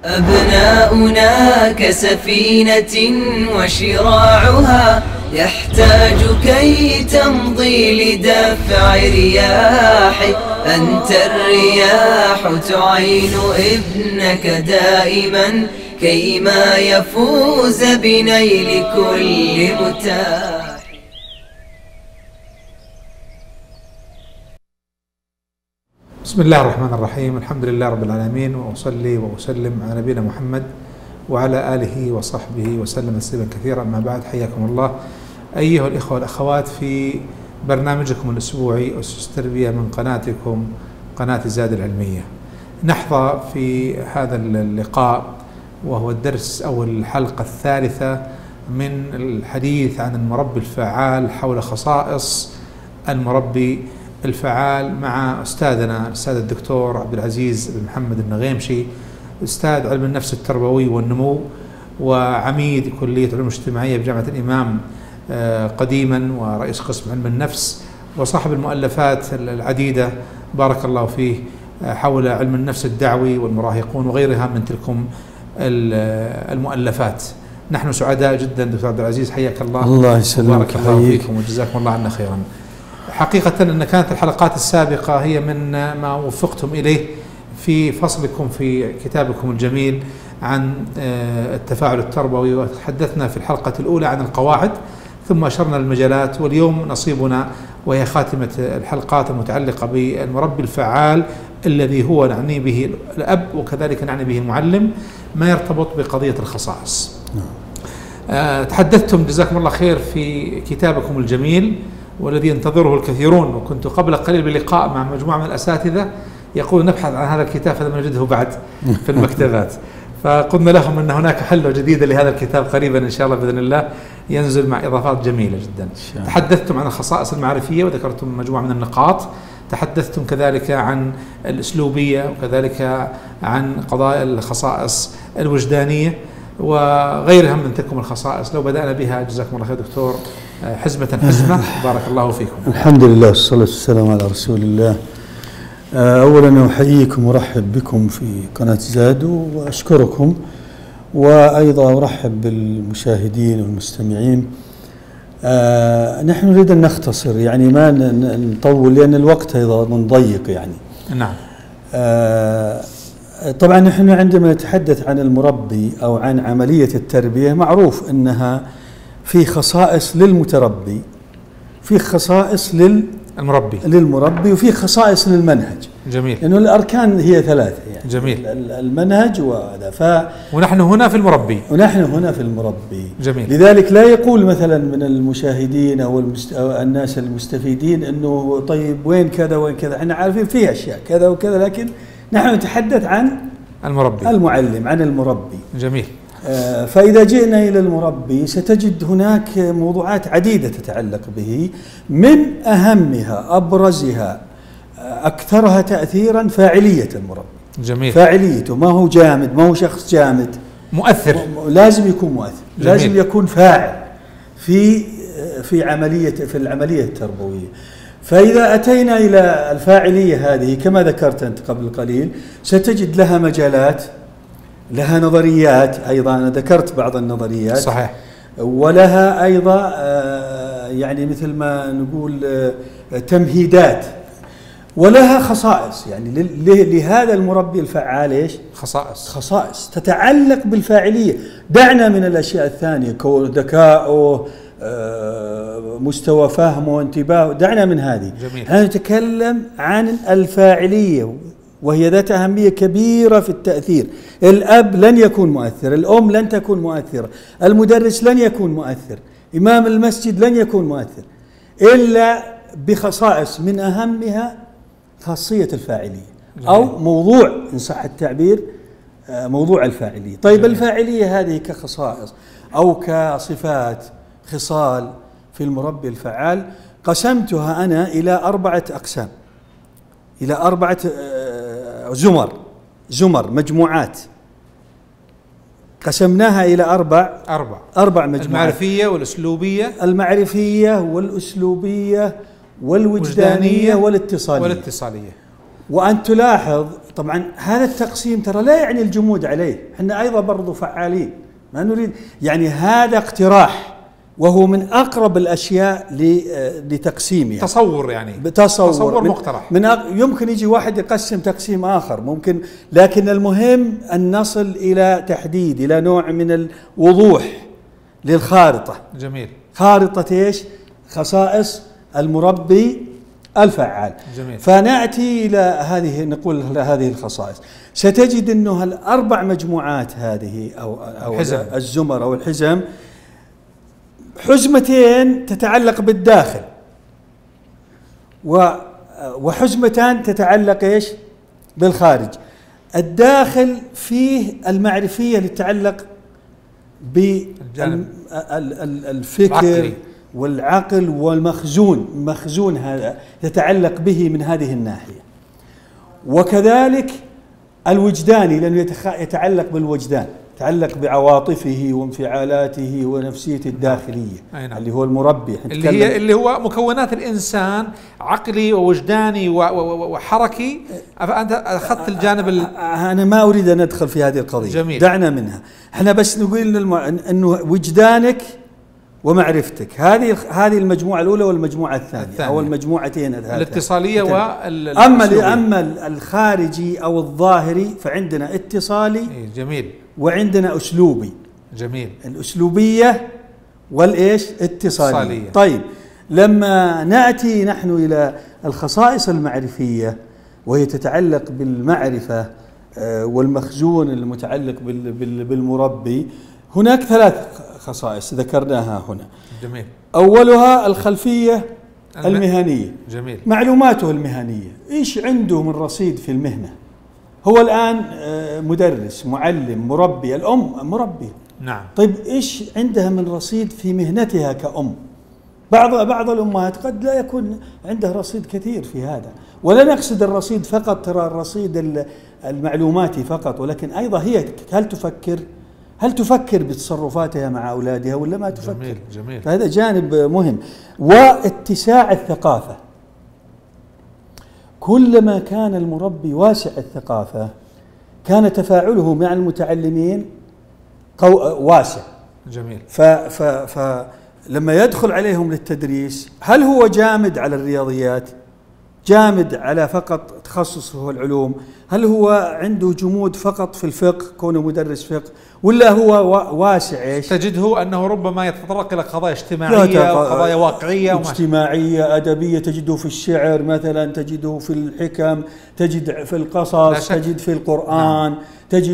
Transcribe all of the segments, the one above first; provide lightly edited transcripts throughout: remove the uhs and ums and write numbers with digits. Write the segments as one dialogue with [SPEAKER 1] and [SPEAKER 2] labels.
[SPEAKER 1] أبناؤنا كسفينة وشراعها يحتاج كي تمضي لدفع رياح. أنت الرياح تعين ابنك دائما كيما يفوز بنيل كل متاح.
[SPEAKER 2] بسم الله الرحمن الرحيم. الحمد لله رب العالمين، وأصلي وأسلم على نبينا محمد وعلى آله وصحبه وسلم تسليما كثيرا. أما بعد، حياكم الله أيها الإخوة والأخوات في برنامجكم الأسبوعي أسس التربية من قناتكم قناة زاد العلمية. نحظى في هذا اللقاء وهو الدرس أو الحلقة الثالثة من الحديث عن المربي الفعال حول خصائص المربي الفعال مع أستاذنا الأستاذ الدكتور عبد العزيز بن محمد النغيمشي، أستاذ علم النفس التربوي والنمو وعميد كلية العلوم الاجتماعية بجامعة الإمام قديما، ورئيس قسم علم النفس، وصاحب المؤلفات العديدة بارك الله فيه حول علم النفس الدعوي والمراهقون وغيرها من تلكم المؤلفات. نحن سعداء جدا دكتور عبد العزيز، حياك الله.
[SPEAKER 3] الله يسلمك،
[SPEAKER 2] بارك الله فيكم وجزاكم الله عنا خيرا. حقيقة أن كانت الحلقات السابقة هي من ما وفقتم إليه في فصلكم في كتابكم الجميل عن التفاعل التربوي، وتحدثنا في الحلقة الأولى عن القواعد ثم أشرنا المجالات، واليوم نصيبنا وهي خاتمة الحلقات المتعلقة بالمربي الفعال الذي هو نعني به الأب وكذلك نعني به المعلم، ما يرتبط بقضية الخصائص. تحدثتم جزاكم الله خير في كتابكم الجميل والذي ينتظره الكثيرون، وكنت قبل قليل بلقاء مع مجموعة من الأساتذة يقول نبحث عن هذا الكتاب فلم نجده بعد في المكتبات، فقلنا لهم أن هناك حلوة جديدة لهذا الكتاب قريبا إن شاء الله بإذن الله ينزل مع إضافات جميلة جدا. تحدثتم عن الخصائص المعرفية وذكرتم مجموعة من النقاط، تحدثتم كذلك عن الأسلوبية وكذلك عن قضايا الخصائص الوجدانية وغيرها من تلكم الخصائص. لو بدأنا بها جزاكم الله خير دكتور حزمة بارك الله فيكم.
[SPEAKER 3] الحمد لله والصلاة والسلام على رسول الله. أولا أحييكم وأرحب بكم في قناة زاد وأشكركم، وأيضا أرحب بالمشاهدين والمستمعين. نحن نريد أن نختصر، يعني ما نطول لأن الوقت أيضا ضيق يعني.
[SPEAKER 2] نعم.
[SPEAKER 3] طبعا نحن عندما نتحدث عن المربي أو عن عملية التربية معروف أنها في خصائص للمتربي، في خصائص للمربي وفي خصائص للمنهج.
[SPEAKER 2] جميل.
[SPEAKER 3] لأنه الأركان هي ثلاثة يعني.
[SPEAKER 2] جميل.
[SPEAKER 3] المنهج وهذا
[SPEAKER 2] ونحن هنا في المربي.
[SPEAKER 3] جميل. لذلك لا يقول مثلا من المشاهدين أو الناس المستفيدين أنه طيب وين كذا وين كذا، احنا عارفين فيه أشياء كذا وكذا، لكن نحن نتحدث عن المعلم، عن المربي.
[SPEAKER 2] جميل.
[SPEAKER 3] فإذا جئنا إلى المربي ستجد هناك موضوعات عديدة تتعلق به، من أهمها أبرزها أكثرها تأثيرا فاعلية المربي.
[SPEAKER 2] جميل.
[SPEAKER 3] فاعليته، ما هو جامد، ما هو شخص جامد،
[SPEAKER 2] مؤثر،
[SPEAKER 3] لازم يكون مؤثر. جميل. لازم يكون فاعل في العملية التربوية. فإذا أتينا إلى الفاعلية هذه كما ذكرت أنت قبل قليل ستجد لها مجالات، لها نظريات، أيضا أنا ذكرت بعض النظريات.
[SPEAKER 2] صحيح.
[SPEAKER 3] ولها أيضا يعني مثل ما نقول تمهيدات، ولها خصائص. يعني لهذا المربي الفعال إيش؟ خصائص تتعلق بالفاعلية. دعنا من الأشياء الثانية ذكاؤه، مستوى فهمه، انتباهه، دعنا من هذه.
[SPEAKER 2] جميل.
[SPEAKER 3] نتكلم عن الفاعلية وهي ذات أهمية كبيرة في التأثير. الأب لن يكون مؤثر، الأم لن تكون مؤثرة، المدرس لن يكون مؤثر، إمام المسجد لن يكون مؤثر إلا بخصائص من أهمها خاصية الفاعلية. أو موضوع إن صح التعبير موضوع الفاعلية. طيب الفاعلية هذه كخصائص أو كصفات خصال في المربي الفعال قسمتها أنا إلى 4 أقسام، إلى 4 زمر مجموعات، قسمناها إلى أربع مجموعات: المعرفية والأسلوبية والوجدانية والاتصالية. وأن تلاحظ طبعا هذا التقسيم ترى لا يعني الجمود عليه، احنا ايضا برضو فعالين، ما نريد يعني هذا اقتراح وهو من اقرب الاشياء لتقسيمها.
[SPEAKER 2] تصور يعني
[SPEAKER 3] تصور
[SPEAKER 2] مقترح.
[SPEAKER 3] يمكن يجي واحد يقسم تقسيم اخر ممكن، لكن المهم ان نصل الى تحديد، الى نوع من الوضوح للخارطه.
[SPEAKER 2] جميل.
[SPEAKER 3] خارطه ايش؟ خصائص المربي الفعال.
[SPEAKER 2] جميل.
[SPEAKER 3] فنأتي إلى هذه، نقول هذه الخصائص، ستجد أنه الأربع مجموعات هذه أو الزمر أو الحزم، حزمتين تتعلق بالداخل وحزمتان تتعلق إيش؟ بالخارج. الداخل فيه المعرفية اللي تتعلق بالفكر والعقل والمخزون هذا يتعلق به من هذه الناحية، وكذلك الوجداني لأنه يتعلق بالوجدان، يتعلق بعواطفه وانفعالاته ونفسيته الداخلية.
[SPEAKER 2] نعم.
[SPEAKER 3] اللي هو المربي،
[SPEAKER 2] اللي هو مكونات الإنسان، عقلي ووجداني وحركي. فأنت أخذت الجانب
[SPEAKER 3] أنا ما أريد أن أدخل في هذه القضية.
[SPEAKER 2] جميل.
[SPEAKER 3] دعنا منها، احنا بس نقول أنه وجدانك ومعرفتك، هذه المجموعة الأولى والمجموعة الثانية أو المجموعتين
[SPEAKER 2] الاتصالية
[SPEAKER 3] أما الخارجي أو الظاهري فعندنا اتصالي.
[SPEAKER 2] جميل.
[SPEAKER 3] وعندنا أسلوبي.
[SPEAKER 2] جميل.
[SPEAKER 3] الأسلوبية والإيش؟ اتصالية. طيب، لما نأتي نحن إلى الخصائص المعرفية وهي تتعلق بالمعرفة والمخزون المتعلق بالمربي، هناك 3 خصائص ذكرناها هنا.
[SPEAKER 2] جميل.
[SPEAKER 3] أولها الخلفية المهنية.
[SPEAKER 2] جميل.
[SPEAKER 3] معلوماته المهنية، إيش عنده من رصيد في المهنة. هو الآن مدرس، معلم، مربي، الأم مربي.
[SPEAKER 2] نعم.
[SPEAKER 3] طيب إيش عندها من رصيد في مهنتها كأم؟ بعض الأمهات قد لا يكون عندها رصيد كثير في هذا، ولا نقصد الرصيد فقط، ترى الرصيد المعلوماتي فقط، ولكن أيضا هي هل تفكر بتصرفاتها مع أولادها ولا ما تفكر؟
[SPEAKER 2] جميل. جميل.
[SPEAKER 3] فهذا جانب مهم. واتساع الثقافة، كلما كان المربي واسع الثقافة كان تفاعله مع المتعلمين واسع.
[SPEAKER 2] جميل.
[SPEAKER 3] فلما يدخل عليهم للتدريس، هل هو جامد على الرياضيات، جامد على فقط تخصصه هو العلوم، هل هو عنده جمود فقط في الفقه كونه مدرس فقه، ولا هو واسع؟ ايش
[SPEAKER 2] تجده انه ربما يتطرق الى قضايا اجتماعيه وقضايا واقعيه
[SPEAKER 3] اجتماعيه ادبيه، تجده في الشعر مثلا، تجده في الحكم، تجد في القصص، تجد في القرآن. نعم.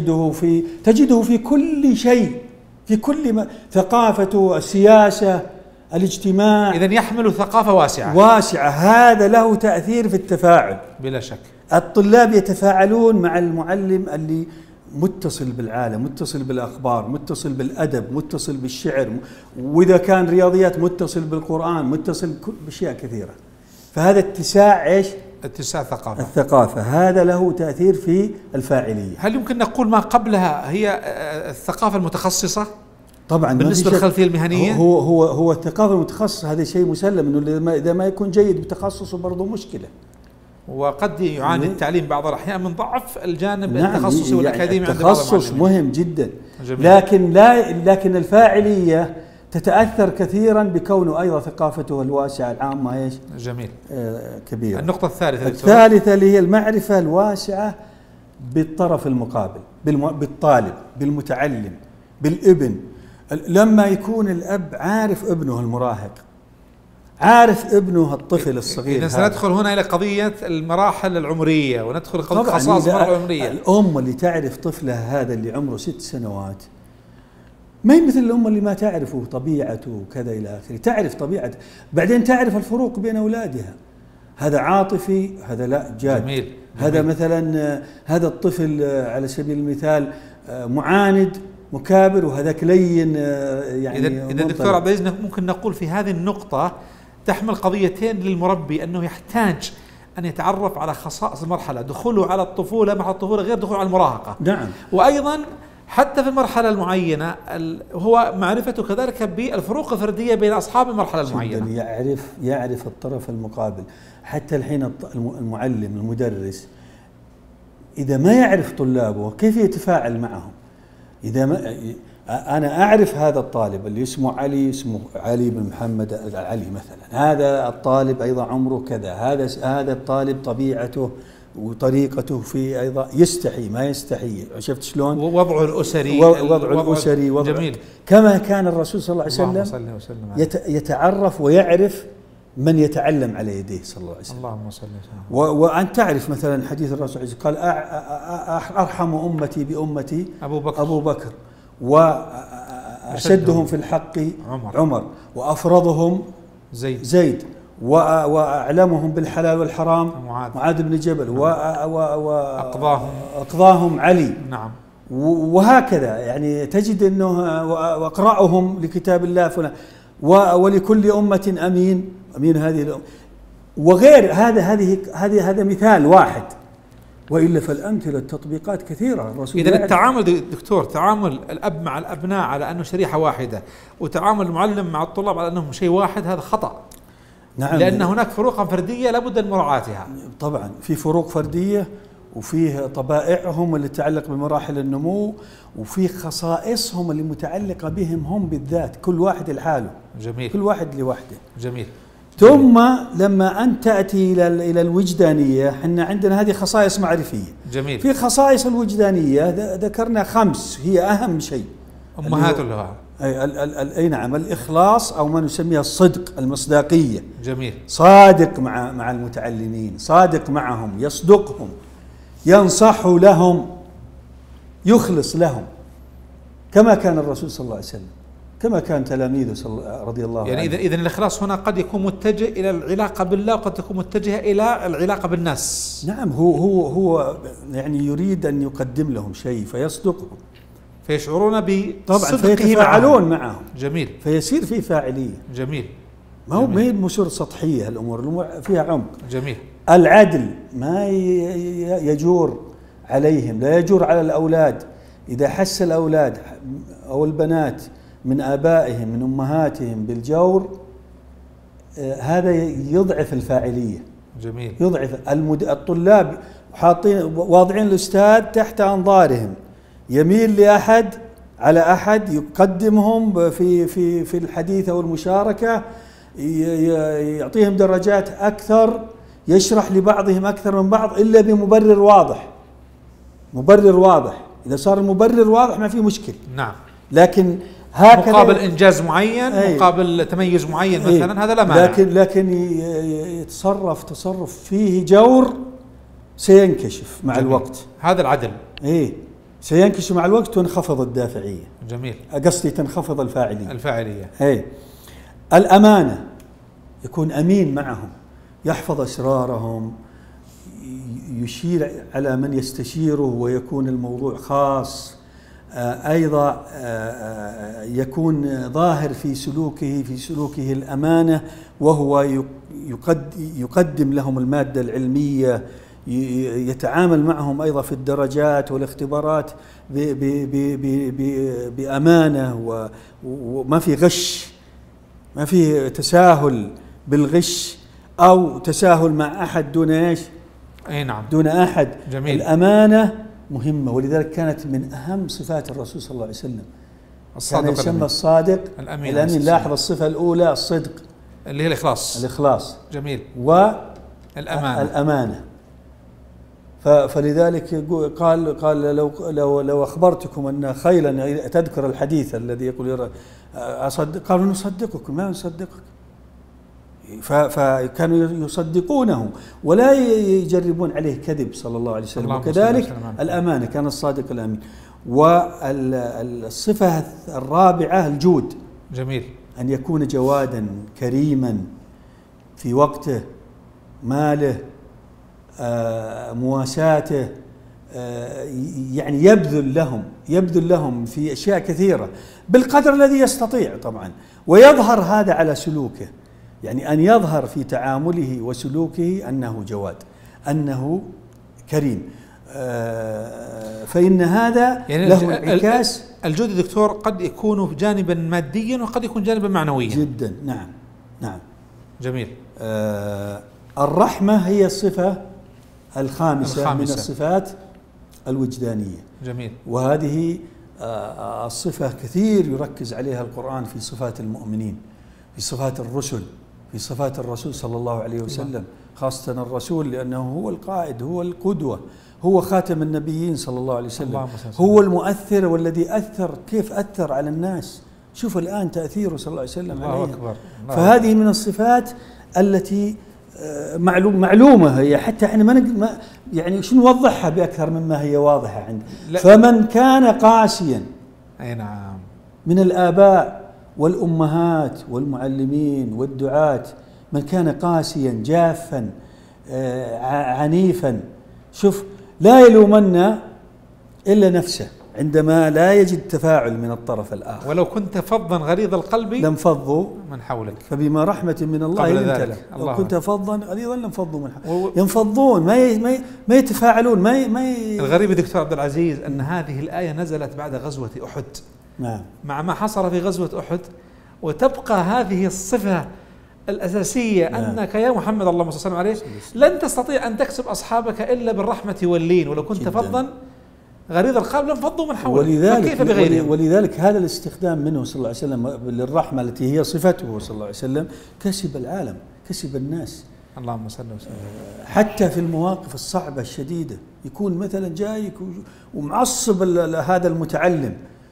[SPEAKER 3] تجده في كل شيء، في كل ثقافته، السياسه، الاجتماع.
[SPEAKER 2] إذن يحمل ثقافة واسعة.
[SPEAKER 3] هذا له تأثير في التفاعل
[SPEAKER 2] بلا شك.
[SPEAKER 3] الطلاب يتفاعلون مع المعلم اللي متصل بالعالم، متصل بالأخبار، متصل بالأدب، متصل بالشعر، وإذا كان رياضيات متصل بالقرآن، متصل بأشياء كثيرة. فهذا اتساع ايش؟
[SPEAKER 2] اتساع
[SPEAKER 3] الثقافة، هذا له تأثير في الفاعلية.
[SPEAKER 2] هل يمكن نقول ما قبلها هي الثقافة المتخصصة؟
[SPEAKER 3] طبعا
[SPEAKER 2] بالنسبة للخلفية المهنية
[SPEAKER 3] هو الثقافة المتخصصة، هذا شيء مسلم، انه اذا ما يكون جيد بتخصصه برضه مشكلة.
[SPEAKER 2] وقد يعاني التعليم بعض الأحيان من ضعف الجانب
[SPEAKER 3] نعم
[SPEAKER 2] التخصصي والأكاديمي.
[SPEAKER 3] يعني التخصص مهم جدا.
[SPEAKER 2] جميل.
[SPEAKER 3] لكن الفاعلية تتأثر كثيرا بكونه أيضا ثقافته الواسعة العامة ايش؟
[SPEAKER 2] جميل.
[SPEAKER 3] كبيرة.
[SPEAKER 2] النقطة
[SPEAKER 3] الثالثة اللي هي المعرفة الواسعة بالطرف المقابل، بالطالب، بالمتعلم، بالابن. لما يكون الأب عارف ابنه المراهق، عارف ابنه الطفل الصغير.
[SPEAKER 2] إذا سندخل هنا إلى قضية المراحل العمرية وندخل قضية خصائص المراحل العمرية.
[SPEAKER 3] الأم اللي تعرف طفلها هذا اللي عمره 6 سنوات ما هي مثل الأم اللي ما تعرفه طبيعته وكذا إلى آخره، تعرف طبيعته، بعدين تعرف الفروق بين أولادها، هذا عاطفي، هذا لا جاد.
[SPEAKER 2] جميل.
[SPEAKER 3] هذا مثلا هذا الطفل على سبيل المثال معاند مكابر، وهذاك لين يعني.
[SPEAKER 2] إذا دكتور عبد العزيز ممكن نقول في هذه النقطة تحمل قضيتين للمربي، أنه يحتاج أن يتعرف على خصائص المرحلة، دخوله على الطفولة مع الطفولة غير دخوله على المراهقة.
[SPEAKER 3] نعم.
[SPEAKER 2] وأيضا حتى في المرحلة المعينة هو معرفته كذلك بالفروق الفردية بين أصحاب المرحلة المعينة.
[SPEAKER 3] يعرف الطرف المقابل. حتى الحين المعلم المدرس إذا ما يعرف طلابه كيف يتفاعل معهم؟ إذا ما أنا أعرف هذا الطالب اللي اسمه علي، اسمه علي بن محمد علي مثلا، هذا الطالب أيضا عمره كذا، هذا الطالب طبيعته وطريقته في أيضا يستحي ما يستحي، شفت شلون؟
[SPEAKER 2] ووضعه الأسري،
[SPEAKER 3] جميل. كما كان الرسول صلى الله عليه وسلم يتعرف ويعرف من يتعلم على يديه صلى الله عليه وسلم.
[SPEAKER 2] اللهم صل وسلم.
[SPEAKER 3] وأن تعرف مثلا حديث الرسول قال أرحم أمتي بأمتي أبو بكر وأشدهم في الحق عمر وأفرضهم زيد وأعلمهم بالحلال والحرام معاذ بن جبل وأقضاهم علي.
[SPEAKER 2] نعم.
[SPEAKER 3] وهكذا يعني تجد أنه وأقرأهم لكتاب الله فلان، ولكل أمة أمين هذه الأمة وغير هذا مثال واحد، وإلا فالأمثلة التطبيقات كثيرة. الرسول
[SPEAKER 2] إذا التعامل دكتور، تعامل الأب مع الأبناء على أنه شريحة واحدة، وتعامل المعلم مع الطلاب على أنهم شيء واحد، هذا خطأ.
[SPEAKER 3] نعم.
[SPEAKER 2] لأن هناك فروقا فردية لابد من مراعاتها.
[SPEAKER 3] طبعا في فروق فردية، وفيه طبائعهم اللي تتعلق بمراحل النمو، وفي خصائصهم اللي متعلقة بهم هم بالذات، كل واحد لحاله.
[SPEAKER 2] جميل.
[SPEAKER 3] كل واحد لوحده.
[SPEAKER 2] جميل.
[SPEAKER 3] ثم لما أنت تأتي إلى الوجدانية، حنا عندنا هذه خصائص معرفية.
[SPEAKER 2] جميل.
[SPEAKER 3] في خصائص الوجدانية ذكرنا 5 هي أهم شيء،
[SPEAKER 2] أمهات لها.
[SPEAKER 3] أي نعم، الإخلاص أو ما نسميها الصدق، المصداقية.
[SPEAKER 2] جميل.
[SPEAKER 3] صادق مع المتعلمين، صادق معهم، يصدقهم، ينصح لهم، يخلص لهم، كما كان الرسول صلى الله عليه وسلم، كما كان تلاميذه رضي الله عنهم.
[SPEAKER 2] يعني إذن الإخلاص هنا قد يكون متجه إلى العلاقة بالله، وقد تكون متجهة إلى العلاقة بالناس.
[SPEAKER 3] نعم. هو يعني يريد أن يقدم لهم شيء فيصدقهم،
[SPEAKER 2] فيشعرون
[SPEAKER 3] طبعا فيتفاعلون معهم.
[SPEAKER 2] جميل.
[SPEAKER 3] فيصير في فاعلية.
[SPEAKER 2] جميل.
[SPEAKER 3] ما هو ما هي المسور سطحية، الأمور فيها عمق.
[SPEAKER 2] جميل.
[SPEAKER 3] العدل ما يجور عليهم، لا يجور على الأولاد. إذا حس الأولاد أو البنات من آبائهم من أمهاتهم بالجور، هذا يضعف الفاعلية.
[SPEAKER 2] جميل.
[SPEAKER 3] يضعف الطلاب، حاطين واضعين الأستاذ تحت أنظارهم، يميل لأحد على أحد، يقدمهم في الحديث أو المشاركة، يعطيهم درجات أكثر، يشرح لبعضهم أكثر من بعض، إلا بمبرر واضح. مبرر واضح، إذا صار المبرر واضح ما في مشكلة.
[SPEAKER 2] نعم.
[SPEAKER 3] لكن هكذا
[SPEAKER 2] مقابل إنجاز معين، مقابل تميز معين مثلا، هذا لا مانع.
[SPEAKER 3] لكن يتصرف تصرف فيه جور سينكشف مع الوقت.
[SPEAKER 2] هذا العدل.
[SPEAKER 3] سينكشف مع الوقت وتنخفض الدافعية.
[SPEAKER 2] جميل.
[SPEAKER 3] قصدي تنخفض الفاعلية. الأمانة، يكون أمين معهم، يحفظ أسرارهم، يشير على من يستشيره ويكون الموضوع خاص. أيضا يكون ظاهر في سلوكه الأمانة، وهو يقدم لهم المادة العلمية، يتعامل معهم أيضا في الدرجات والاختبارات بأمانة، وما في غش، ما في تساهل بالغش أو تساهل مع أحد دون إيش؟
[SPEAKER 2] أي نعم،
[SPEAKER 3] دون أحد.
[SPEAKER 2] جميل.
[SPEAKER 3] الأمانة مهمة، ولذلك كانت من أهم صفات الرسول صلى الله عليه وسلم. كان يسمى الصادق الأمين. لاحظ الصفة الأولى الصدق
[SPEAKER 2] اللي هي الإخلاص. جميل.
[SPEAKER 3] والأمانة. فلذلك قال لو أخبرتكم أن خيلا، تذكر الحديث الذي يقول قالوا نصدقكم، ما نصدقك. فكانوا يصدقونه ولا يجربون عليه كذب صلى الله عليه وسلم. وكذلك الأمانة، كان الصادق الأمين. والصفة الرابعة الجود.
[SPEAKER 2] جميل.
[SPEAKER 3] أن يكون جوادا كريما في وقته، ماله، مواساته، يعني يبذل لهم في أشياء كثيرة بالقدر الذي يستطيع طبعا، ويظهر هذا على سلوكه، يعني أن يظهر في تعامله وسلوكه أنه جواد، أنه كريم. فإن هذا يعني له انعكاس.
[SPEAKER 2] الجود دكتور قد يكون جانبا ماديا وقد يكون جانبا معنويا.
[SPEAKER 3] جدا. نعم.
[SPEAKER 2] جميل.
[SPEAKER 3] الرحمة هي الصفة الخامسة من الصفات الوجدانية.
[SPEAKER 2] جميل.
[SPEAKER 3] وهذه الصفة كثير يركز عليها القرآن في صفات المؤمنين، في صفات الرسل، في صفات الرسول صلى الله عليه وسلم، خاصة الرسول لأنه هو القائد، هو القدوة، هو خاتم النبيين صلى الله عليه وسلم، هو المؤثر والذي أثر. كيف أثر على الناس؟ شوف الآن تأثيره صلى الله عليه وسلم عليه.
[SPEAKER 2] أكبر.
[SPEAKER 3] فهذه من الصفات التي معلومة هي، حتى احنا ما يعني شو نوضحها بأكثر مما هي واضحة عندنا. فمن كان قاسيا،
[SPEAKER 2] أي نعم،
[SPEAKER 3] من الآباء والأمهات والمعلمين والدعاة، من كان قاسيا جافا عنيفا، شوف لا يلومن إلا نفسه عندما لا يجد تفاعل من الطرف الآخر.
[SPEAKER 2] ولو كنت فظا غليظ القلب
[SPEAKER 3] لانفضوا
[SPEAKER 2] من حولك،
[SPEAKER 3] فبما رحمة من الله لنت له، لو كنت فظا غليظا لانفضوا من حولك. ينفضون، ما يتفاعلون.
[SPEAKER 2] الغريب دكتور عبد العزيز أن هذه الآية نزلت بعد غزوة أحد.
[SPEAKER 3] نعم.
[SPEAKER 2] مع ما حصل في غزوة أحد، وتبقى هذه الصفة الأساسية. نعم. أنك يا محمد اللهم صل عليه لن تستطيع أن تكسب أصحابك إلا بالرحمة واللين، ولو كنت فظا غليظ القلب لانفضوا من حولك، فكيف بغيرهم؟
[SPEAKER 3] ولذلك هذا الاستخدام منه صلى الله عليه وسلم للرحمة التي هي صفته صلى الله عليه وسلم كسب العالم، كسب الناس.
[SPEAKER 2] اللهم صل وسلم.
[SPEAKER 3] حتى في المواقف الصعبة الشديدة، يكون مثلا جايك ومعصب هذا المتعلم،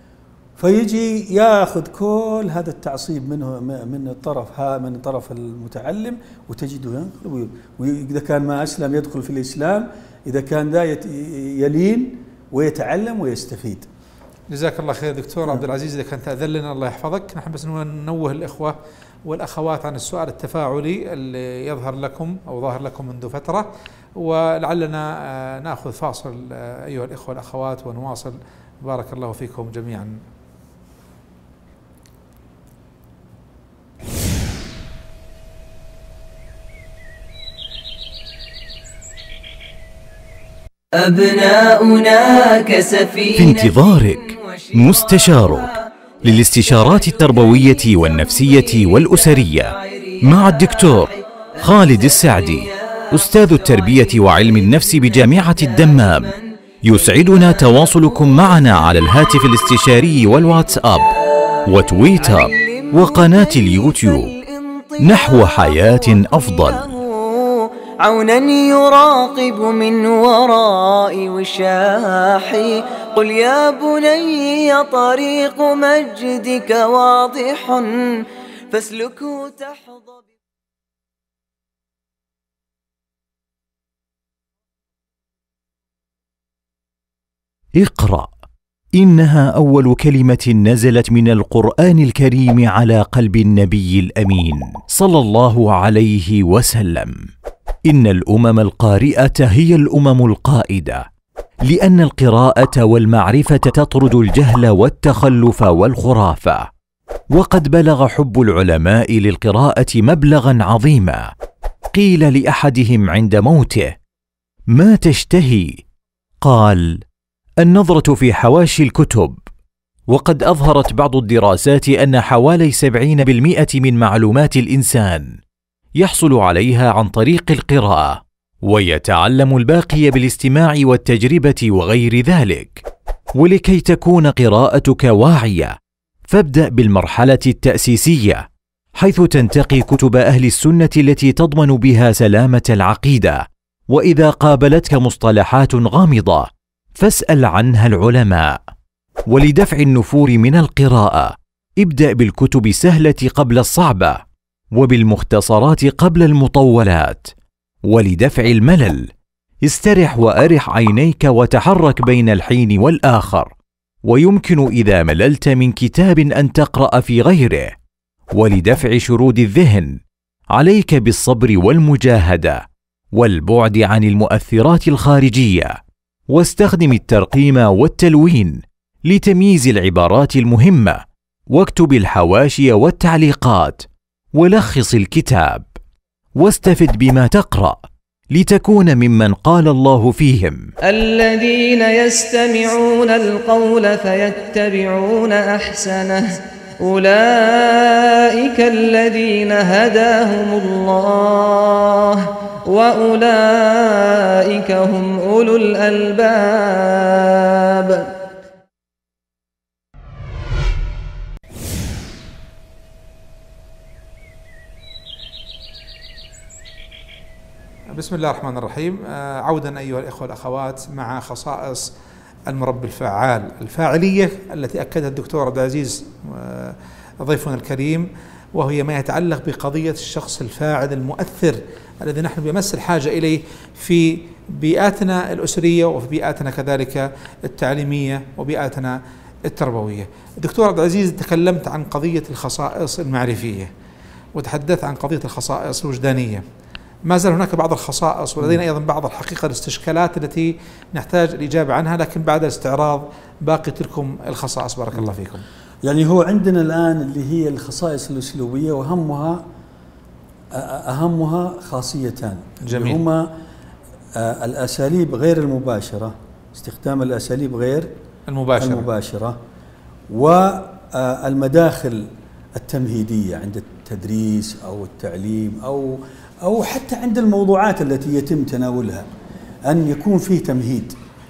[SPEAKER 3] فيجي ياخذ كل هذا التعصيب منه من طرف المتعلم، وتجده ينقلب، وإذا كان ما أسلم يدخل في الإسلام، إذا كان ذا يلين ويتعلم ويستفيد.
[SPEAKER 2] جزاك الله خير دكتور عبد العزيز. إذا كان تأذن لنا الله يحفظك، نحن بس ننوه الإخوة والأخوات عن السؤال التفاعلي اللي يظهر لكم أو ظاهر لكم منذ فترة، ولعلنا نأخذ فاصل أيها الإخوة والأخوات ونواصل. بارك الله فيكم جميعا.
[SPEAKER 1] أبناؤنا كسفينة
[SPEAKER 4] في انتظارك مستشارك للاستشارات التربوية والنفسية والأسرية مع الدكتور خالد السعدي، أستاذ التربية وعلم النفس بجامعة الدمام. يسعدنا تواصلكم معنا على الهاتف الاستشاري والواتساب وتويتر وقناة اليوتيوب نحو حياة أفضل.
[SPEAKER 1] عونا يراقب من وراء وشاحي. قل يا بني طريق مجدك واضح فاسلكه تحظى.
[SPEAKER 4] اقرأ، إنها أول كلمة نزلت من القرآن الكريم على قلب النبي الأمين صلى الله عليه وسلم. إن الأمم القارئة هي الأمم القائدة، لأن القراءة والمعرفة تطرد الجهل والتخلف والخرافة. وقد بلغ حب العلماء للقراءة مبلغا عظيما. قيل لأحدهم عند موته: ما تشتهي؟ قال: النظرة في حواشي الكتب. وقد أظهرت بعض الدراسات أن حوالي 70% من معلومات الإنسان يحصل عليها عن طريق القراءة، ويتعلم الباقي بالاستماع والتجربة وغير ذلك. ولكي تكون قراءتك واعية، فابدأ بالمرحلة التأسيسية، حيث تنتقي كتب أهل السنة التي تضمن بها سلامة العقيدة. وإذا قابلتك مصطلحات غامضة، فاسأل عنها العلماء. ولدفع النفور من القراءة، ابدأ بالكتب السهلة قبل الصعبة، وبالمختصرات قبل المطولات. ولدفع الملل، استرح وأرح عينيك وتحرك بين الحين والآخر. ويمكن إذا مللت من كتاب أن تقرأ في غيره. ولدفع شرود الذهن، عليك بالصبر والمجاهدة والبعد عن المؤثرات الخارجية. واستخدم الترقيم والتلوين لتمييز العبارات المهمة، واكتب الحواشي والتعليقات، ولخص الكتاب. واستفد بما تقرأ لتكون ممن قال الله فيهم:
[SPEAKER 5] الذين يستمعون القول فيتبعون أحسنه أولئك الذين هداهم الله وأولئك هم أولو الألباب.
[SPEAKER 2] بسم الله الرحمن الرحيم. عودا أيها الإخوة والأخوات مع خصائص المربي الفعال، الفاعلية التي أكدها الدكتور عبد العزيز ضيفنا الكريم، وهي ما يتعلق بقضية الشخص الفاعل المؤثر الذي نحن بمس الحاجة إليه في بيئاتنا الأسرية وفي بيئاتنا كذلك التعليمية وبيئاتنا التربوية. الدكتور عبد العزيز تكلمت عن قضية الخصائص المعرفية وتحدثت عن قضية الخصائص الوجدانية. ما زال هناك بعض الخصائص ولدينا أيضا بعض الحقيقة الاستشكالات التي نحتاج الإجابة عنها، لكن بعد استعراض باقي تلكم الخصائص. بارك الله فيكم.
[SPEAKER 3] يعني هو عندنا الآن اللي هي الخصائص الأسلوبية، وأهمها خاصيتان.
[SPEAKER 2] جميل.
[SPEAKER 3] هما الأساليب غير المباشرة، استخدام الأساليب غير المباشرة والمداخل التمهيدية عند التدريس أو التعليم أو حتى عند الموضوعات التي يتم تناولها، أن يكون فيه تمهيد.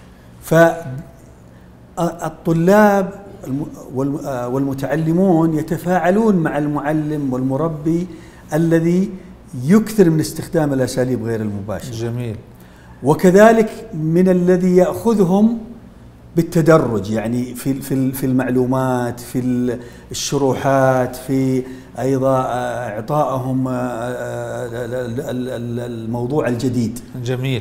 [SPEAKER 3] فالطلاب والمتعلمون يتفاعلون مع المعلم والمربي الذي يكثر من استخدام الأساليب غير المباشرة.
[SPEAKER 2] جميل.
[SPEAKER 3] وكذلك من الذي يأخذهم بالتدرج، يعني في المعلومات، في الشروحات، في أيضا إعطائهم الموضوع الجديد.
[SPEAKER 2] جميل.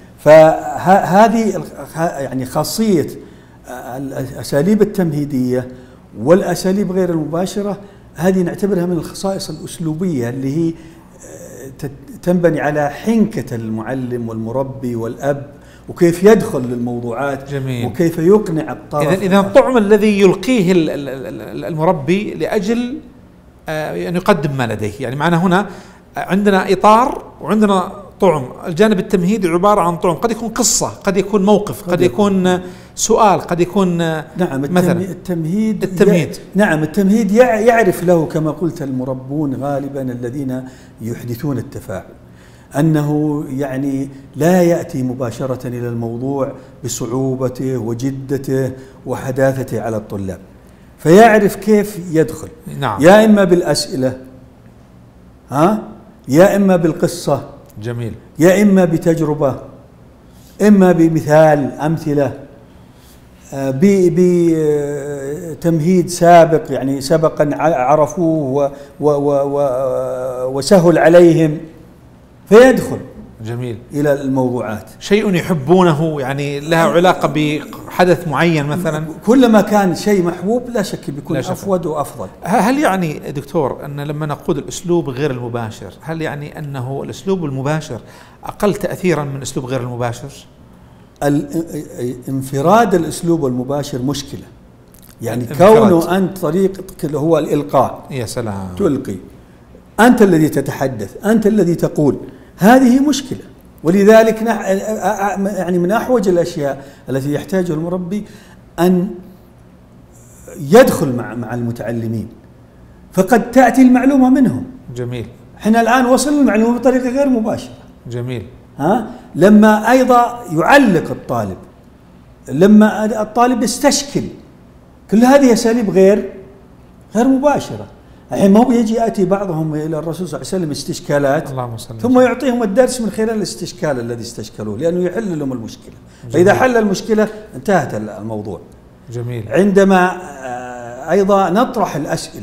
[SPEAKER 3] فهذه يعني خاصية الأساليب التمهيدية والأساليب غير المباشرة، هذه نعتبرها من الخصائص الأسلوبية اللي هي تنبني على حنكة المعلم والمربي والأب، وكيف يدخل للموضوعات.
[SPEAKER 2] جميل.
[SPEAKER 3] وكيف يقنع الطرف.
[SPEAKER 2] إذن الطعم الذي يلقيه المربي لأجل أن يقدم ما لديه، يعني معنا هنا عندنا إطار وعندنا طعم. الجانب التمهيدي عبارة عن طعم، قد يكون قصة، قد يكون موقف، قد يكون سؤال، قد يكون
[SPEAKER 3] نعم
[SPEAKER 2] مثلا
[SPEAKER 3] التمهيد نعم التمهيد يعرف له كما قلت المربون غالبا الذين يحدثون التفاعل، أنه يعني لا يأتي مباشرة إلى الموضوع بصعوبته وجدته وحداثته على الطلاب، فيعرف كيف يدخل.
[SPEAKER 2] نعم.
[SPEAKER 3] يا إما بالأسئلة، يا إما بالقصة.
[SPEAKER 2] جميل.
[SPEAKER 3] يا إما بتجربة، إما بمثال، أمثلة، بتمهيد سابق، يعني سبقا عرفوه وسهل عليهم فيدخل.
[SPEAKER 2] جميل.
[SPEAKER 3] إلى الموضوعات.
[SPEAKER 2] شيء يحبونه، يعني لها علاقة بحدث معين مثلا.
[SPEAKER 3] كلما كان شيء محبوب لا شك بيكون أفود وأفضل.
[SPEAKER 2] هل يعني دكتور أن لما نقول الأسلوب غير المباشر، هل يعني أنه الأسلوب المباشر أقل تأثيرا من الأسلوب غير المباشر؟
[SPEAKER 3] انفراد الأسلوب المباشر مشكلة، يعني كونه أنت طريقتك اللي هو الإلقاء.
[SPEAKER 2] يا سلام.
[SPEAKER 3] تلقي، أنت الذي تتحدث، أنت الذي تقول، هذه مشكلة. ولذلك يعني من أحوج الأشياء التي يحتاجها المربي أن يدخل مع المتعلمين، فقد تأتي المعلومة منهم.
[SPEAKER 2] جميل.
[SPEAKER 3] احنا الآن وصل المعلومة بطريقة غير مباشرة.
[SPEAKER 2] جميل.
[SPEAKER 3] لما أيضا يعلق الطالب، لما الطالب يستشكل، كل هذه أساليب غير مباشرة. الحين ما هو يجي يأتي بعضهم إلى الرسول صلى الله عليه وسلم استشكالات، ثم يعطيهم الدرس من خلال الاستشكال الذي استشكلوه، لأنه يحل لهم المشكلة. فإذا حل المشكلة انتهت الموضوع.
[SPEAKER 2] جميل.
[SPEAKER 3] عندما أيضا نطرح الأسئلة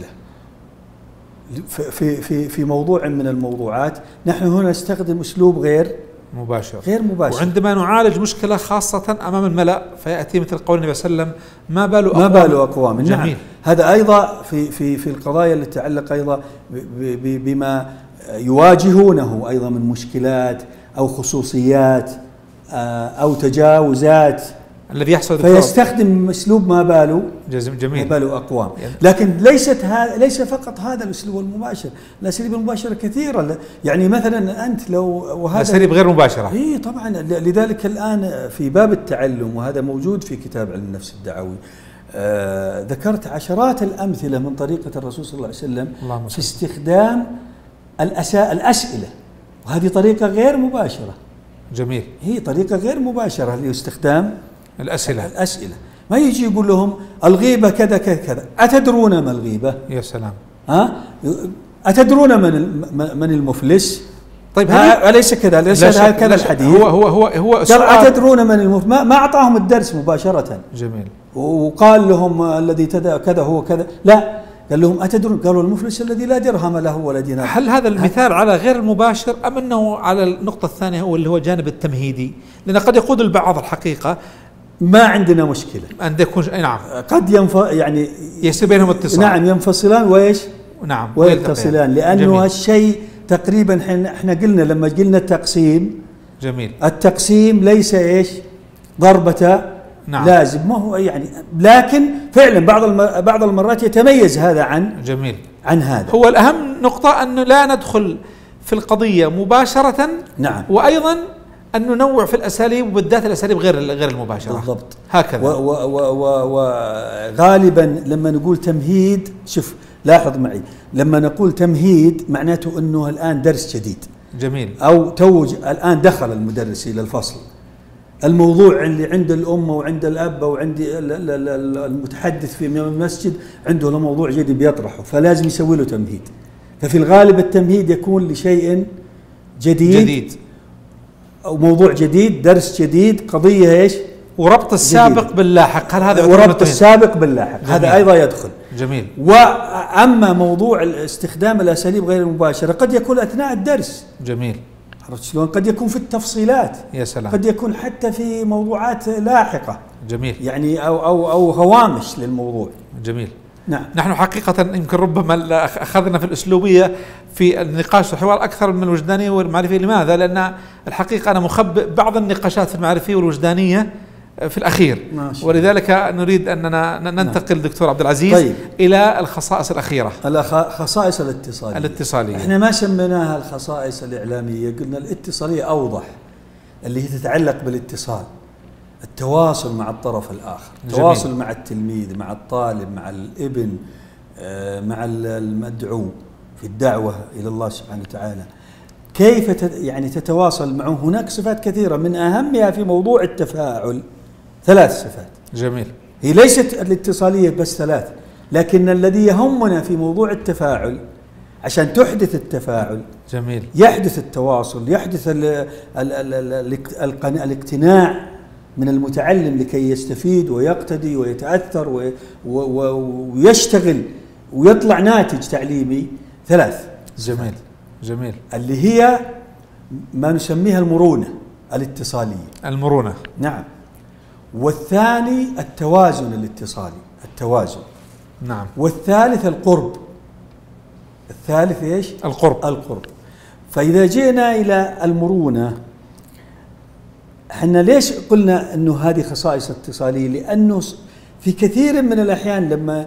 [SPEAKER 3] في موضوع من الموضوعات، نحن هنا نستخدم أسلوب غير مباشر.
[SPEAKER 2] وعندما نعالج مشكلة خاصة أمام الملأ، فيأتي مثل قول النبي صلى الله عليه وسلم: ما بال أقوام.
[SPEAKER 3] جميل. نعم. هذا أيضا في القضايا التي تتعلق أيضا بما يواجهونه أيضا من مشكلات أو خصوصيات أو تجاوزات
[SPEAKER 2] الذي يحصل،
[SPEAKER 3] فيستخدم أسلوب ما باله.
[SPEAKER 2] جميل.
[SPEAKER 3] ما باله أقوام. لكن ليس فقط هذا الأسلوب المباشر، الأساليب المباشرة كثيرة. يعني مثلا أنت وهذا
[SPEAKER 2] أساليب غير مباشرة.
[SPEAKER 3] طبعا. لذلك الآن في باب التعلم، وهذا موجود في كتاب علم النفس الدعوي، ذكرت عشرات الأمثلة من طريقة الرسول صلى الله عليه وسلم في استخدام الأسئلة. وهذه طريقة غير مباشرة.
[SPEAKER 2] جميل.
[SPEAKER 3] هي طريقة غير مباشرة لاستخدام الأسئلة. ما يجي يقول لهم الغيبة كذا كذا كذا، أتدرون ما الغيبة؟
[SPEAKER 2] يا سلام.
[SPEAKER 3] أتدرون من المفلس؟
[SPEAKER 2] طيب
[SPEAKER 3] أليس كذا؟ أليس هكذا الحديث؟
[SPEAKER 2] هو
[SPEAKER 3] أتدرون من المفلس؟ ما أعطاهم الدرس مباشرة.
[SPEAKER 2] جميل.
[SPEAKER 3] وقال لهم الذي كذا هو كذا، لا، قال لهم أتدرون؟ قالوا المفلس الذي لا درهم له ولا دينار.
[SPEAKER 2] هل هذا المثال على غير المباشر أم أنه على النقطة الثانية هو اللي هو جانب التمهيدي؟ لأن قد يقود البعض الحقيقة
[SPEAKER 3] ما عندنا مشكلة
[SPEAKER 2] أن يكون نعم
[SPEAKER 3] قد يعني
[SPEAKER 2] يصير بينهم اتصال.
[SPEAKER 3] نعم، ينفصلان وإيش؟
[SPEAKER 2] نعم
[SPEAKER 3] ويتصلان، لأنه هالشيء تقريبا احنا قلنا لما قلنا التقسيم.
[SPEAKER 2] جميل.
[SPEAKER 3] التقسيم ليس إيش؟ ضربة
[SPEAKER 2] نعم.
[SPEAKER 3] لازم، ما هو يعني، لكن فعلا بعض المرات يتميز هذا عن هذا.
[SPEAKER 2] هو الأهم نقطة أنه لا ندخل في القضية مباشرة.
[SPEAKER 3] نعم.
[SPEAKER 2] وأيضا أن ننوع في الأساليب، وبالذات الأساليب غير المباشرة.
[SPEAKER 3] بالضبط.
[SPEAKER 2] هكذا.
[SPEAKER 3] وغالبا لما نقول تمهيد، شوف لاحظ معي، لما نقول تمهيد معناته أنه الآن درس جديد.
[SPEAKER 2] جميل.
[SPEAKER 3] أو الآن دخل المدرس إلى الفصل، الموضوع اللي عند الأم وعند الأب وعند المتحدث في المسجد عنده له موضوع جديد بيطرحه، فلازم يسوي له تمهيد. ففي الغالب التمهيد يكون لشيء جديد أو موضوع جديد، درس جديد، قضية إيش؟
[SPEAKER 2] وربط السابق باللاحق. هل هذا
[SPEAKER 3] وربط السابق باللاحق؟ هذا أيضا يدخل.
[SPEAKER 2] جميل.
[SPEAKER 3] وأما موضوع استخدام الأساليب غير المباشرة قد يكون أثناء الدرس.
[SPEAKER 2] جميل.
[SPEAKER 3] عرفت شلون؟ قد يكون في التفصيلات.
[SPEAKER 2] يا سلام.
[SPEAKER 3] قد يكون حتى في موضوعات لاحقة.
[SPEAKER 2] جميل.
[SPEAKER 3] يعني أو هوامش للموضوع.
[SPEAKER 2] جميل.
[SPEAKER 3] نعم.
[SPEAKER 2] نحن حقيقة يمكن ربما أخذنا في الأسلوبية في النقاش والحوار أكثر من الوجدانية والمعرفية. لماذا؟ لأن الحقيقة أنا مخبئ بعض النقاشات في المعرفية والوجدانية في الأخير، ولذلك نريد أننا ننتقل دكتور عبد العزيز.
[SPEAKER 3] طيب.
[SPEAKER 2] إلى الخصائص الأخيرة،
[SPEAKER 3] الخصائص الاتصالية. احنا ما سميناها الخصائص الإعلامية، قلنا الاتصالية أوضح، اللي هي تتعلق بالاتصال، التواصل مع الطرف الآخر. جميل. التواصل مع التلميذ، مع الطالب، مع الابن، مع المدعو في الدعوة إلى الله سبحانه وتعالى. كيف يعني تتواصل معه؟ هناك صفات كثيرة، من أهمها في موضوع التفاعل 3 صفات.
[SPEAKER 2] جميل.
[SPEAKER 3] هي ليست الاتصالية بس 3، لكن الذي يهمنا في موضوع التفاعل عشان تحدث التفاعل.
[SPEAKER 2] جميل.
[SPEAKER 3] يحدث التواصل، يحدث الاقتناع من المتعلم لكي يستفيد ويقتدي ويتأثر ويشتغل ويطلع ناتج تعليمي. 3
[SPEAKER 2] جميل. جميل.
[SPEAKER 3] اللي هي ما نسميها المرونة الاتصالية.
[SPEAKER 2] المرونة.
[SPEAKER 3] نعم. والثاني التوازن الاتصالي، التوازن.
[SPEAKER 2] نعم.
[SPEAKER 3] والثالث القرب. الثالث ايش؟ القرب. فإذا جئنا إلى المرونة، احنا ليش قلنا انه هذه خصائص اتصالية؟ لأنه في كثير من الأحيان لما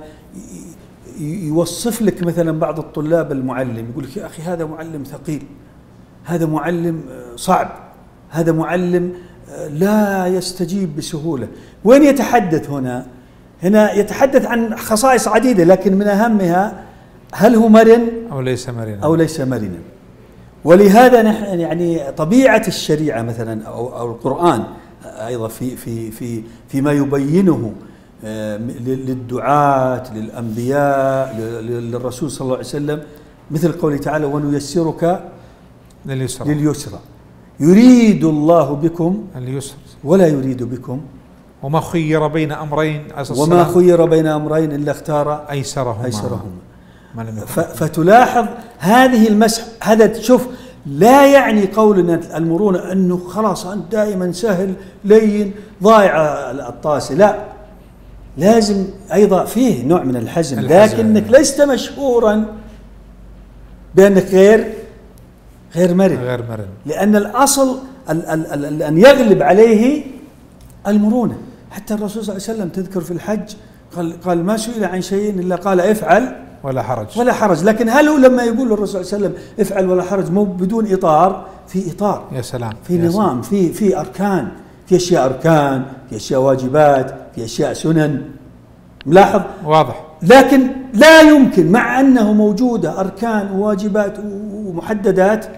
[SPEAKER 3] يوصف لك مثلا بعض الطلاب المعلم، يقول لك يا أخي هذا معلم ثقيل، هذا معلم صعب، هذا معلم لا يستجيب بسهولة. وين يتحدث هنا؟ هنا يتحدث عن خصائص عديدة، لكن من أهمها هل هو مرن أو ليس مرنا. ولهذا نحن يعني طبيعة الشريعة مثلا أو القرآن أيضا فيما يبينه للدعاة، للأنبياء، للرسول صلى الله عليه وسلم، مثل قوله تعالى ونيسرك لليسرى. يريد الله بكم اليسر ولا يريد بكم.
[SPEAKER 2] وما خير بين أمرين
[SPEAKER 3] إلا اختار أيسرهما.
[SPEAKER 2] فتلاحظ
[SPEAKER 3] هذه المسح، هذا شوف لا يعني قولنا المرونة أنه خلاص أنت دائما سهل لين ضايع الطاسة، لا، لازم أيضا فيه نوع من الحزم. لكنك لست مشهورا بأنك غير مرن، لأن الأصل أن يغلب عليه المرونة. حتى الرسول صلى الله عليه وسلم تذكر في الحج قال ما سئل عن شيء إلا قال افعل ولا حرج. لكن هل هو لما يقول للرسول صلى الله عليه وسلم افعل ولا حرج مو بدون إطار؟ في إطار،
[SPEAKER 2] يا سلام،
[SPEAKER 3] في نظام، في أركان، في أشياء أركان، في أشياء واجبات، في أشياء سنن. ملاحظ؟
[SPEAKER 2] واضح.
[SPEAKER 3] لكن لا يمكن مع أنه موجودة أركان وواجبات ومحددات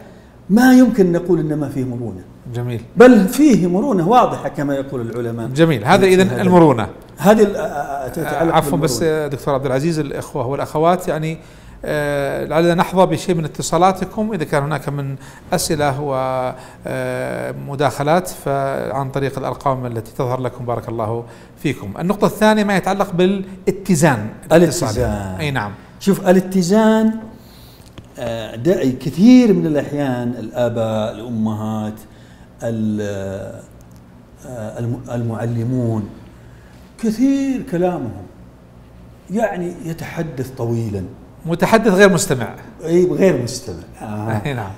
[SPEAKER 3] ما يمكن نقول إن ما فيه مرونة،
[SPEAKER 2] جميل،
[SPEAKER 3] بل فيه مرونة واضحة كما يقول العلماء.
[SPEAKER 2] جميل. هذا إذن المرونة.
[SPEAKER 3] هذه تتعلق
[SPEAKER 2] عفوا
[SPEAKER 3] بالمرونة.
[SPEAKER 2] بس دكتور عبد العزيز، الإخوة والأخوات يعني لعلنا نحظى بشيء من اتصالاتكم إذا كان هناك من أسئلة ومداخلات فعن طريق الأرقام التي تظهر لكم. بارك الله فيكم. النقطة الثانية ما يتعلق بالاتزان.
[SPEAKER 3] الاتزان،
[SPEAKER 2] أي نعم.
[SPEAKER 3] شوف الاتزان كثير من الأحيان الآباء الأمهات المعلمون كثير كلامهم يعني يتحدث طويلا،
[SPEAKER 2] متحدث غير مستمع.
[SPEAKER 3] اي غير مستمع.
[SPEAKER 2] اي نعم.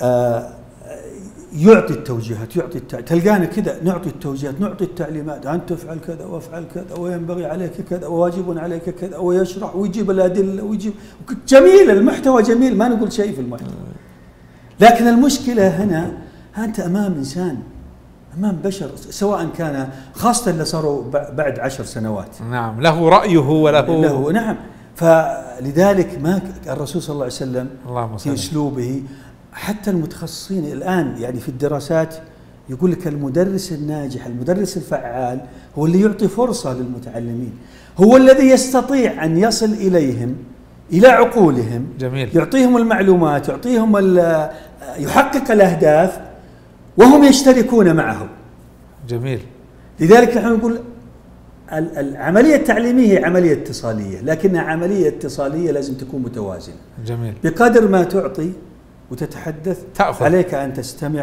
[SPEAKER 3] يعطي التوجيهات، تلقانا كذا نعطي التوجيهات، نعطي التعليمات، أن تفعل كذا وافعل كذا وينبغي عليك كذا وواجب عليك كذا، ويشرح ويجيب الأدلة ويجيب جميل، المحتوى جميل، ما نقول شيء في المحتوى. لكن المشكلة هنا أنت أمام إنسان، أمام بشر، سواء كان خاصة اللي صاروا بعد 10 سنوات.
[SPEAKER 2] نعم، له رأيه وله
[SPEAKER 3] نعم. فلذلك ما الرسول صلى الله عليه وسلم في أسلوبه، حتى المتخصصين الآن يعني في الدراسات يقول لك المدرس الناجح، المدرس الفعال هو اللي يعطي فرصة للمتعلمين، هو الذي يستطيع أن يصل إليهم، إلى عقولهم.
[SPEAKER 2] جميل.
[SPEAKER 3] يعطيهم المعلومات، يعطيهم يحقق الأهداف وهم يشتركون معه.
[SPEAKER 2] جميل.
[SPEAKER 3] لذلك نحن نقول العملية التعليمية هي عملية اتصالية، لكنها عملية اتصالية لازم تكون متوازنة.
[SPEAKER 2] جميل.
[SPEAKER 3] بقدر ما تعطي وتتحدث
[SPEAKER 2] تأخذ.
[SPEAKER 3] عليك أن تستمع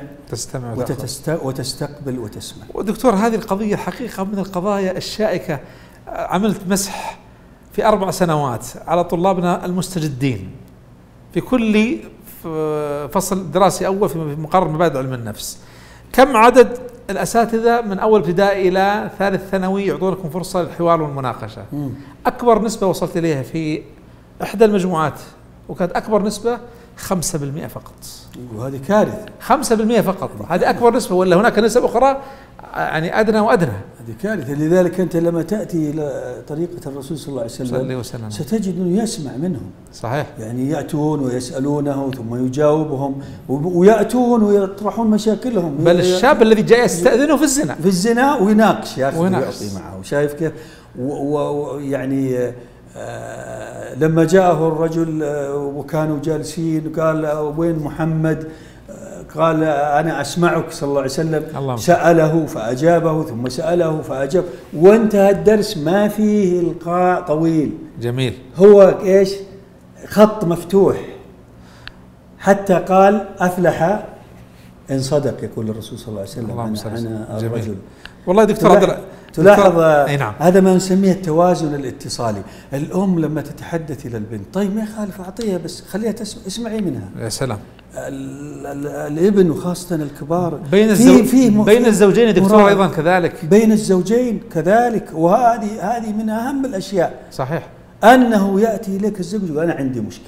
[SPEAKER 2] وتستقبل
[SPEAKER 3] وتسمع.
[SPEAKER 2] ودكتور هذه القضية حقيقة من القضايا الشائكة. عملت مسح في 4 سنوات على طلابنا المستجدين في كل فصل دراسي أول في مقرر مبادئ علم النفس. كم عدد الأساتذة من أول ابتدائي إلى ثالث ثانوي يعطونكم فرصة للحوار والمناقشة؟ أكبر نسبة وصلت إليها في إحدى المجموعات وكانت أكبر نسبة 5% فقط.
[SPEAKER 3] وهذه كارثة.
[SPEAKER 2] 5% فقط، هذه أكبر نسبة، ولا هناك نسب أخرى يعني أدنى وأدنى.
[SPEAKER 3] هذه كارثة. لذلك أنت لما تأتي إلى طريقة الرسول صلى الله عليه وسلم ستجد أنه يسمع منهم.
[SPEAKER 2] صحيح.
[SPEAKER 3] يعني يأتون ويسألونه ثم يجاوبهم، ويأتون ويطرحون مشاكلهم.
[SPEAKER 2] بل الشاب الذي جاء يستأذنه في الزنا
[SPEAKER 3] ويناقش، ياخذ ويعطي معه. شايف كيف؟ ويعني لما جاءه الرجل وكانوا جالسين قال وين محمد؟ قال أنا أسمعك صلى الله عليه وسلم. سأله فأجابه ثم سأله فأجاب، وانتهى الدرس ما فيه إلقاء طويل.
[SPEAKER 2] جميل.
[SPEAKER 3] هو إيش؟ خط مفتوح، حتى قال أفلح إن صدق، يقول الرسول صلى الله عليه وسلم أنا الرجل.
[SPEAKER 2] والله دكتور
[SPEAKER 3] تلاحظ نعم. هذا ما نسميه التوازن الاتصالي. الأم لما تتحدث إلى البنت، طيب ما يخالف أعطيها بس خليها اسمعي منها.
[SPEAKER 2] يا سلام.
[SPEAKER 3] الابن وخاصة الكبار
[SPEAKER 2] بين الزوجين يا دكتور أيضا كذلك.
[SPEAKER 3] بين الزوجين كذلك. وهذه من أهم الأشياء.
[SPEAKER 2] صحيح.
[SPEAKER 3] أنه يأتي إليك الزوج وأنا عندي مشكلة،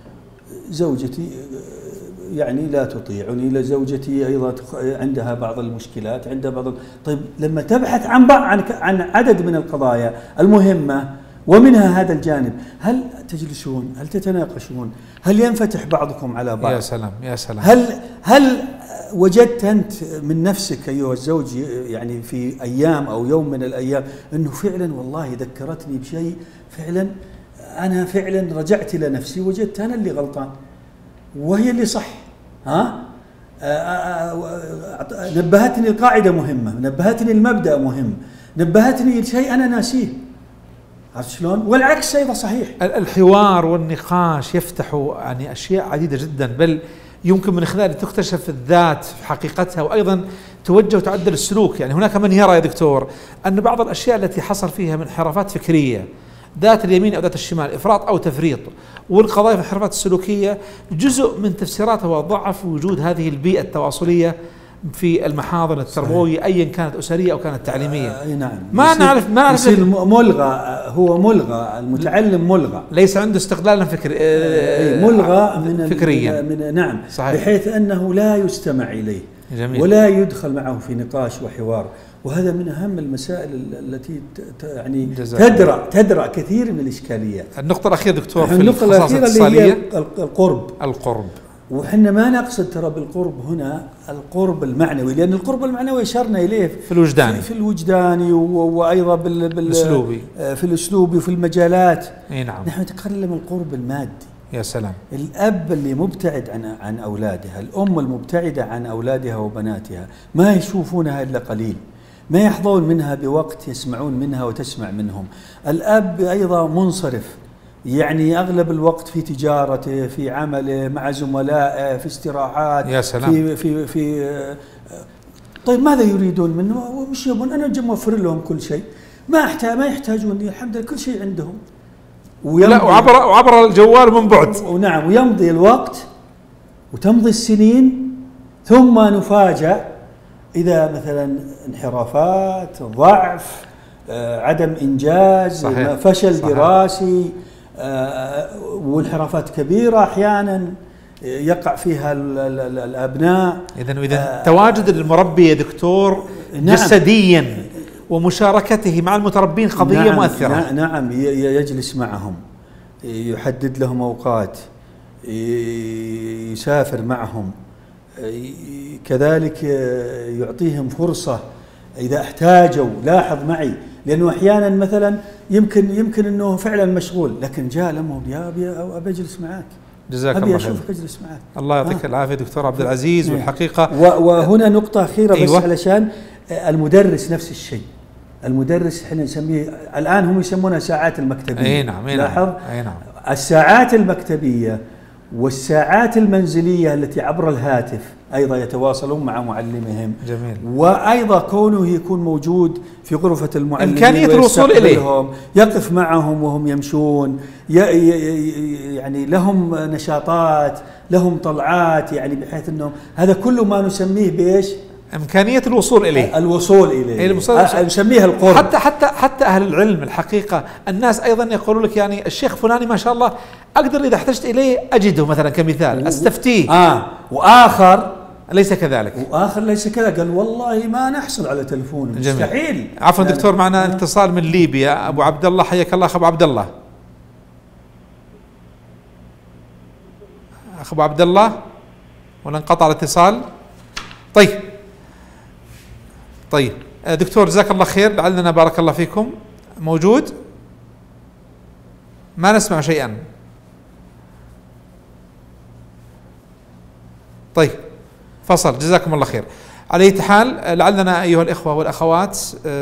[SPEAKER 3] زوجتي يعني لا تطيعني، لزوجتي أيضا عندها بعض المشكلات، عندها بعض. طيب لما تبحث عن عدد من القضايا المهمة ومنها هذا الجانب، هل تجلسون؟ هل تتناقشون؟ هل ينفتح بعضكم على بعض؟
[SPEAKER 2] يا سلام يا سلام.
[SPEAKER 3] هل وجدت أنت من نفسك أيها الزوج يعني في أيام أو يوم من الأيام أنه فعلا والله ذكرتني بشيء، فعلا أنا فعلا رجعت إلى نفسي وجدت أنا اللي غلطان وهي اللي صح؟ نبهتني القاعدة مهمة، نبهتني المبدأ مهم، نبهتني لشيء أنا ناسيه. عرفت شلون؟ والعكس أيضا صحيح.
[SPEAKER 2] الحوار والنقاش يفتح يعني أشياء عديدة جدا، بل يمكن من خلاله تكتشف الذات في حقيقتها، وأيضا توجه وتعدل السلوك. يعني هناك من يرى يا دكتور أن بعض الأشياء التي حصل فيها من انحرافات فكرية ذات اليمين أو ذات الشمال، إفراط أو تفريط، والقضايا في الانحرافات السلوكية جزء من تفسيراتها وضعف وجود هذه البيئة التواصلية في المحاضن التربوية أيا كانت أسرية أو كانت تعليمية.
[SPEAKER 3] نعم.
[SPEAKER 2] ما نعرف
[SPEAKER 3] يصير ملغى، هو ملغى، المتعلم ملغى،
[SPEAKER 2] ليس عنده استقلالا
[SPEAKER 3] ملغى من
[SPEAKER 2] فكريا.
[SPEAKER 3] نعم. صحيح. بحيث أنه لا يستمع إليه.
[SPEAKER 2] جميل.
[SPEAKER 3] ولا يدخل معه في نقاش وحوار، وهذا من أهم المسائل التي يعني تدرأ كثير من الإشكاليات.
[SPEAKER 2] النقطة الأخيرة دكتور في
[SPEAKER 3] النقطة الأخيرة اللي هي القرب. وحنا ما نقصد ترى بالقرب هنا القرب المعنوي، لأن القرب المعنوي أشرنا إليه
[SPEAKER 2] في الوجداني،
[SPEAKER 3] في الوجداني وأيضا
[SPEAKER 2] بالأسلوبي،
[SPEAKER 3] في الأسلوبي وفي المجالات.
[SPEAKER 2] اي نعم.
[SPEAKER 3] نحن نتكلم القرب المادي.
[SPEAKER 2] يا سلام.
[SPEAKER 3] الأب اللي مبتعد عن أولادها، الأم المبتعدة عن أولادها وبناتها، ما يشوفونها إلا قليل، ما يحظون منها بوقت يسمعون منها وتسمع منهم. الأب أيضا منصرف، يعني أغلب الوقت في تجارته، في عمله، مع زملائه، في استراحات.
[SPEAKER 2] يا سلام.
[SPEAKER 3] في طيب ماذا يريدون منه؟ وش يبون؟ أنا موفر لهم كل شيء، ما يحتاجون، الحمد لله كل شيء عندهم.
[SPEAKER 2] لا وعبر الجوال من بعد.
[SPEAKER 3] ونعم، ويمضي الوقت وتمضي السنين، ثم نفاجأ إذا مثلا انحرافات، ضعف، عدم إنجاز،
[SPEAKER 2] صحيح.
[SPEAKER 3] فشل
[SPEAKER 2] صحيح.
[SPEAKER 3] دراسي، وانحرافات كبيرة أحيانا يقع فيها الأبناء.
[SPEAKER 2] إذا تواجد المربي يا دكتور
[SPEAKER 3] نعم.
[SPEAKER 2] جسديا ومشاركته مع المتربين قضية
[SPEAKER 3] نعم
[SPEAKER 2] مؤثرة.
[SPEAKER 3] نعم، يجلس معهم، يحدد لهم أوقات، يسافر معهم، كذلك يعطيهم فرصة إذا احتاجوا. لاحظ معي، لأنه أحيانا مثلا يمكن أنه فعلا مشغول، لكن جاء لهم يا أبي أجلس معك،
[SPEAKER 2] جزاك
[SPEAKER 3] أبي
[SPEAKER 2] الله خير.
[SPEAKER 3] أشوفك أجلس معك.
[SPEAKER 2] الله يعطيك العافية دكتور عبد العزيز. والحقيقة
[SPEAKER 3] وهنا نقطة أخيرة بس
[SPEAKER 2] أيوة.
[SPEAKER 3] علشان المدرس نفس الشيء. المدرس احنا نسميه الآن هم يسمونها ساعات المكتبية.
[SPEAKER 2] اي نعم.
[SPEAKER 3] لاحظ
[SPEAKER 2] نعم.
[SPEAKER 3] الساعات المكتبية والساعات المنزلية التي عبر الهاتف أيضا يتواصلون مع معلمهم.
[SPEAKER 2] جميل.
[SPEAKER 3] وأيضا كونه يكون موجود في غرفة المعلمين،
[SPEAKER 2] إمكانية الوصول إليه،
[SPEAKER 3] يقف معهم وهم يمشون، يعني لهم نشاطات، لهم طلعات، يعني بحيث أنه هذا كله ما نسميه بإيش؟
[SPEAKER 2] إمكانية الوصول إليه.
[SPEAKER 3] الوصول إليه نسميها القرب.
[SPEAKER 2] حتى أهل العلم الحقيقة الناس أيضا يقولوا لك يعني الشيخ فلاني ما شاء الله أقدر إذا احتجت إليه أجده مثلا كمثال أستفتيه.
[SPEAKER 3] وآخر
[SPEAKER 2] ليس كذلك.
[SPEAKER 3] ليس كذا، قال والله ما نحصل على تلفون، مستحيل.
[SPEAKER 2] عفوا دكتور، معنا اتصال من ليبيا. أبو عبد الله، حياك الله. أبو عبد الله، أبو عبد الله، ولا انقطع الاتصال؟ طيب دكتور جزاك الله خير، لعلنا بارك الله فيكم موجود؟ ما نسمع شيئا. طيب فصل، جزاكم الله خير. على أي حال، لعلنا أيها الإخوة والأخوات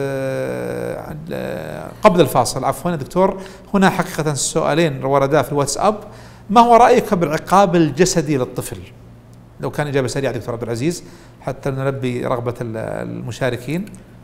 [SPEAKER 2] قبل الفاصل، عفوا دكتور، هنا حقيقة سؤالين وردا في الواتساب. ما هو رأيك بالعقاب الجسدي للطفل؟ لو كان إجابة سريعة دكتور عبد العزيز حتى نلبي رغبة المشاركين.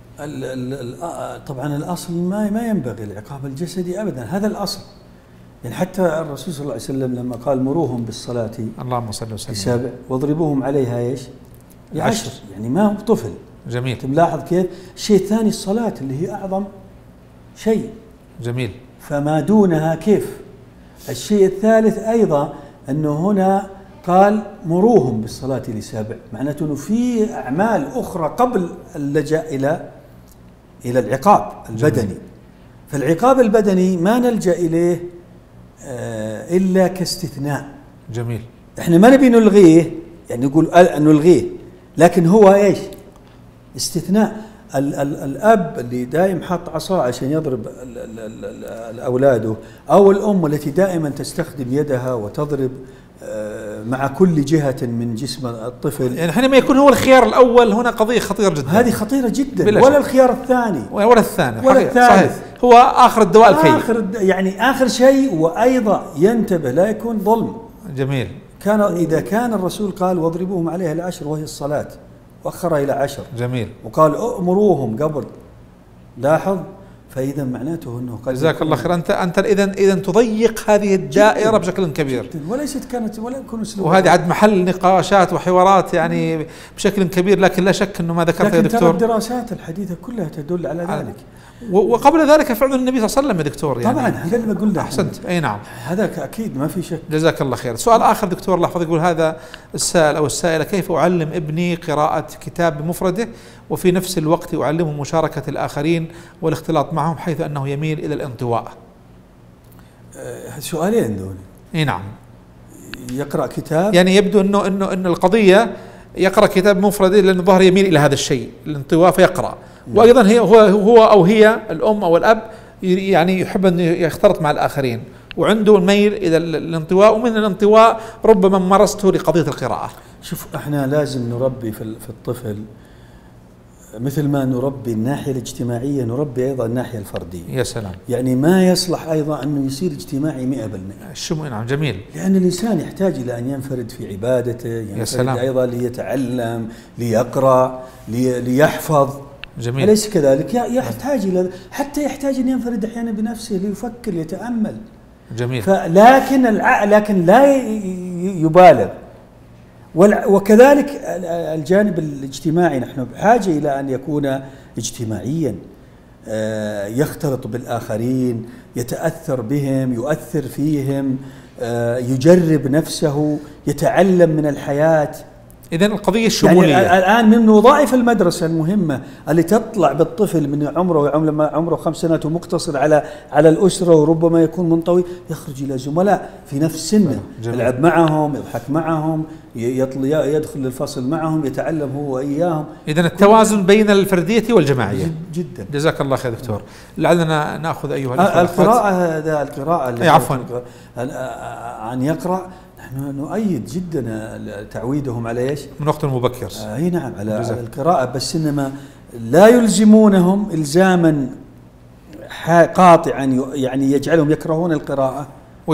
[SPEAKER 3] طبعا الأصل ما ينبغي العقاب الجسدي أبدا، هذا الأصل. يعني حتى الرسول صلى الله عليه وسلم لما قال مروهم بالصلاة اللهم صل وسلم ل7 واضربوهم عليها ايش؟ ل10، يعني ما هو طفل.
[SPEAKER 2] جميل.
[SPEAKER 3] تلاحظ كيف؟ الشيء الثاني الصلاة اللي هي أعظم شيء.
[SPEAKER 2] جميل.
[SPEAKER 3] فما دونها كيف؟ الشيء الثالث أيضا أنه هنا قال مروهم بالصلاة ل7، معناته أنه في أعمال أخرى قبل اللجأ إلى العقاب البدني. جميل. فالعقاب البدني ما نلجأ إليه إلا كاستثناء.
[SPEAKER 2] جميل.
[SPEAKER 3] إحنا ما نبي نلغيه، يعني نقول نلغيه، لكن هو إيش؟ استثناء. الأب اللي دائم حاط عصا عشان يضرب أولاده، أو الأم التي دائما تستخدم يدها وتضرب مع كل جهة من جسم الطفل،
[SPEAKER 2] يعني حينما يكون هو الخيار الأول هنا قضية خطيرة جدا.
[SPEAKER 3] هذه خطيرة جدا، ولا الخيار الثاني
[SPEAKER 2] ولا الثاني
[SPEAKER 3] ولا الثالث.
[SPEAKER 2] صحيح. هو آخر الدواء الكي،
[SPEAKER 3] يعني آخر شيء. وأيضا ينتبه لا يكون ظلم.
[SPEAKER 2] جميل.
[SPEAKER 3] إذا كان الرسول قال واضربوهم عليها ل10 وهي الصلاة، وأخرها إلى 10.
[SPEAKER 2] جميل.
[SPEAKER 3] وقال أمروهم قبل. لاحظ، فإذا معناته أنه قد
[SPEAKER 2] جزاك الله خير. أنت إذا تضيق هذه الدائرة جداً بشكل كبير
[SPEAKER 3] جداً، وليست كانت ولا يكون أسلوب،
[SPEAKER 2] وهذه عاد محل نقاشات وحوارات يعني بشكل كبير. لكن لا شك أنه ما ذكرت يا دكتور،
[SPEAKER 3] ترى الدراسات الحديثة كلها تدل على ذلك.
[SPEAKER 2] وقبل ذلك فعل النبي صلى الله عليه وسلم يا دكتور، يعني
[SPEAKER 3] طبعا هذا اللي بقول.
[SPEAKER 2] أحسنت. أي نعم،
[SPEAKER 3] هذا أكيد ما في شك.
[SPEAKER 2] جزاك الله خير. سؤال آخر دكتور، الله يحفظك، يقول هذا السائل أو السائلة: كيف أعلم ابني قراءة كتاب بمفرده وفي نفس الوقت أعلمه مشاركة الآخرين والاختلاط معهم حيث أنه يميل إلى الانطواء؟
[SPEAKER 3] سؤالين دول.
[SPEAKER 2] اي نعم.
[SPEAKER 3] يقرأ كتاب،
[SPEAKER 2] يعني يبدو انه القضيه يقرأ كتاب مفرد لأن الظهر يميل إلى هذا الشيء الانطواء فيقرأ. وأيضا هو أو هي الأم أو الأب يعني يحب أن يختلط مع الآخرين وعنده الميل إلى الانطواء، ومن الانطواء ربما مارسته لقضية القراءة.
[SPEAKER 3] شوف احنا لازم نربي في الطفل مثل ما نربي الناحية الاجتماعية نربي أيضا الناحية الفردية.
[SPEAKER 2] يا سلام.
[SPEAKER 3] يعني ما يصلح أيضا أنه يصير اجتماعي 100%.
[SPEAKER 2] نعم جميل.
[SPEAKER 3] لأن الإنسان يحتاج إلى أن ينفرد في عبادته، ينفرد أيضا ليتعلم، ليقرأ، ليحفظ.
[SPEAKER 2] جميل.
[SPEAKER 3] أليس كذلك؟ يحتاج إلى حتى يحتاج أن ينفرد أحيانا بنفسه ليفكر يتأمل.
[SPEAKER 2] جميل.
[SPEAKER 3] لكن لا يبالغ. وكذلك الجانب الاجتماعي نحن بحاجة إلى أن يكون اجتماعيا، يختلط بالآخرين، يتأثر بهم، يؤثر فيهم، يجرب نفسه، يتعلم من الحياة.
[SPEAKER 2] إذن القضية الشمولية
[SPEAKER 3] يعني الآن من وظائف المدرسة المهمة اللي تطلع بالطفل من عمره 5 سنوات ومقتصر على الأسرة، وربما يكون منطوي، يخرج إلى زملاء في نفس سنه، يلعب معهم، يضحك معهم، يدخل للفصل معهم، يتعلم هو وإياهم.
[SPEAKER 2] إذن التوازن بين الفردية والجماعية.
[SPEAKER 3] جدا.
[SPEAKER 2] جزاك الله خير دكتور. لعلنا نأخذ أيها الأخوة
[SPEAKER 3] القراءة اللي
[SPEAKER 2] عفوا
[SPEAKER 3] عن يقرأ، نحن نؤيد جدا تعويدهم على ايش؟
[SPEAKER 2] من وقت مبكر.
[SPEAKER 3] اي نعم، على القراءة، بس انما لا يلزمونهم الزاما قاطعا، يعني يجعلهم يكرهون القراءة